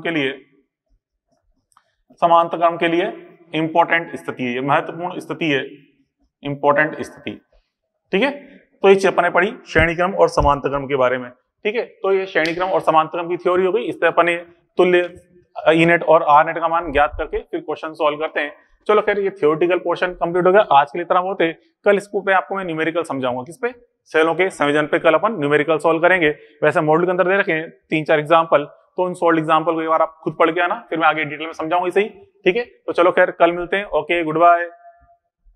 के लिए इंपॉर्टेंट स्थिति है, महत्वपूर्ण स्थिति है, इंपॉर्टेंट स्थिति। ठीक है, तो ये अपने पढ़ी श्रेणी क्रम और समांतर क्रम के बारे में। ठीक है, तो ये श्रेणी क्रम और समांतर क्रम की थ्योरी हो गई। इस तरह अपने तुल्य E नेट और R नेट का मान ज्ञात करके फिर क्वेश्चन सॉल्व करते हैं। चलो खैर ये थियोरेटिकल पोर्शन कंप्लीट हो गया। आज के लिए इतना बहुत है। कल इसको पे आपको मैं न्यूमेरिकल समझाऊंगा। किस पे? सेलों के संयोजन पे कल अपन न्यूमेरिकल सॉल्व करेंगे। वैसे मॉड्यूल के अंदर दे रखे हैं 3-4 एग्जाम्पल, तो उन सॉल्व एग्जाम्पल को एक बार आप खुद पढ़ के आना, फिर मैं आगे डिटेल में समझाऊंगा इसे ही। ठीक है, तो चलो खैर कल मिलते हैं। Okay, good bye.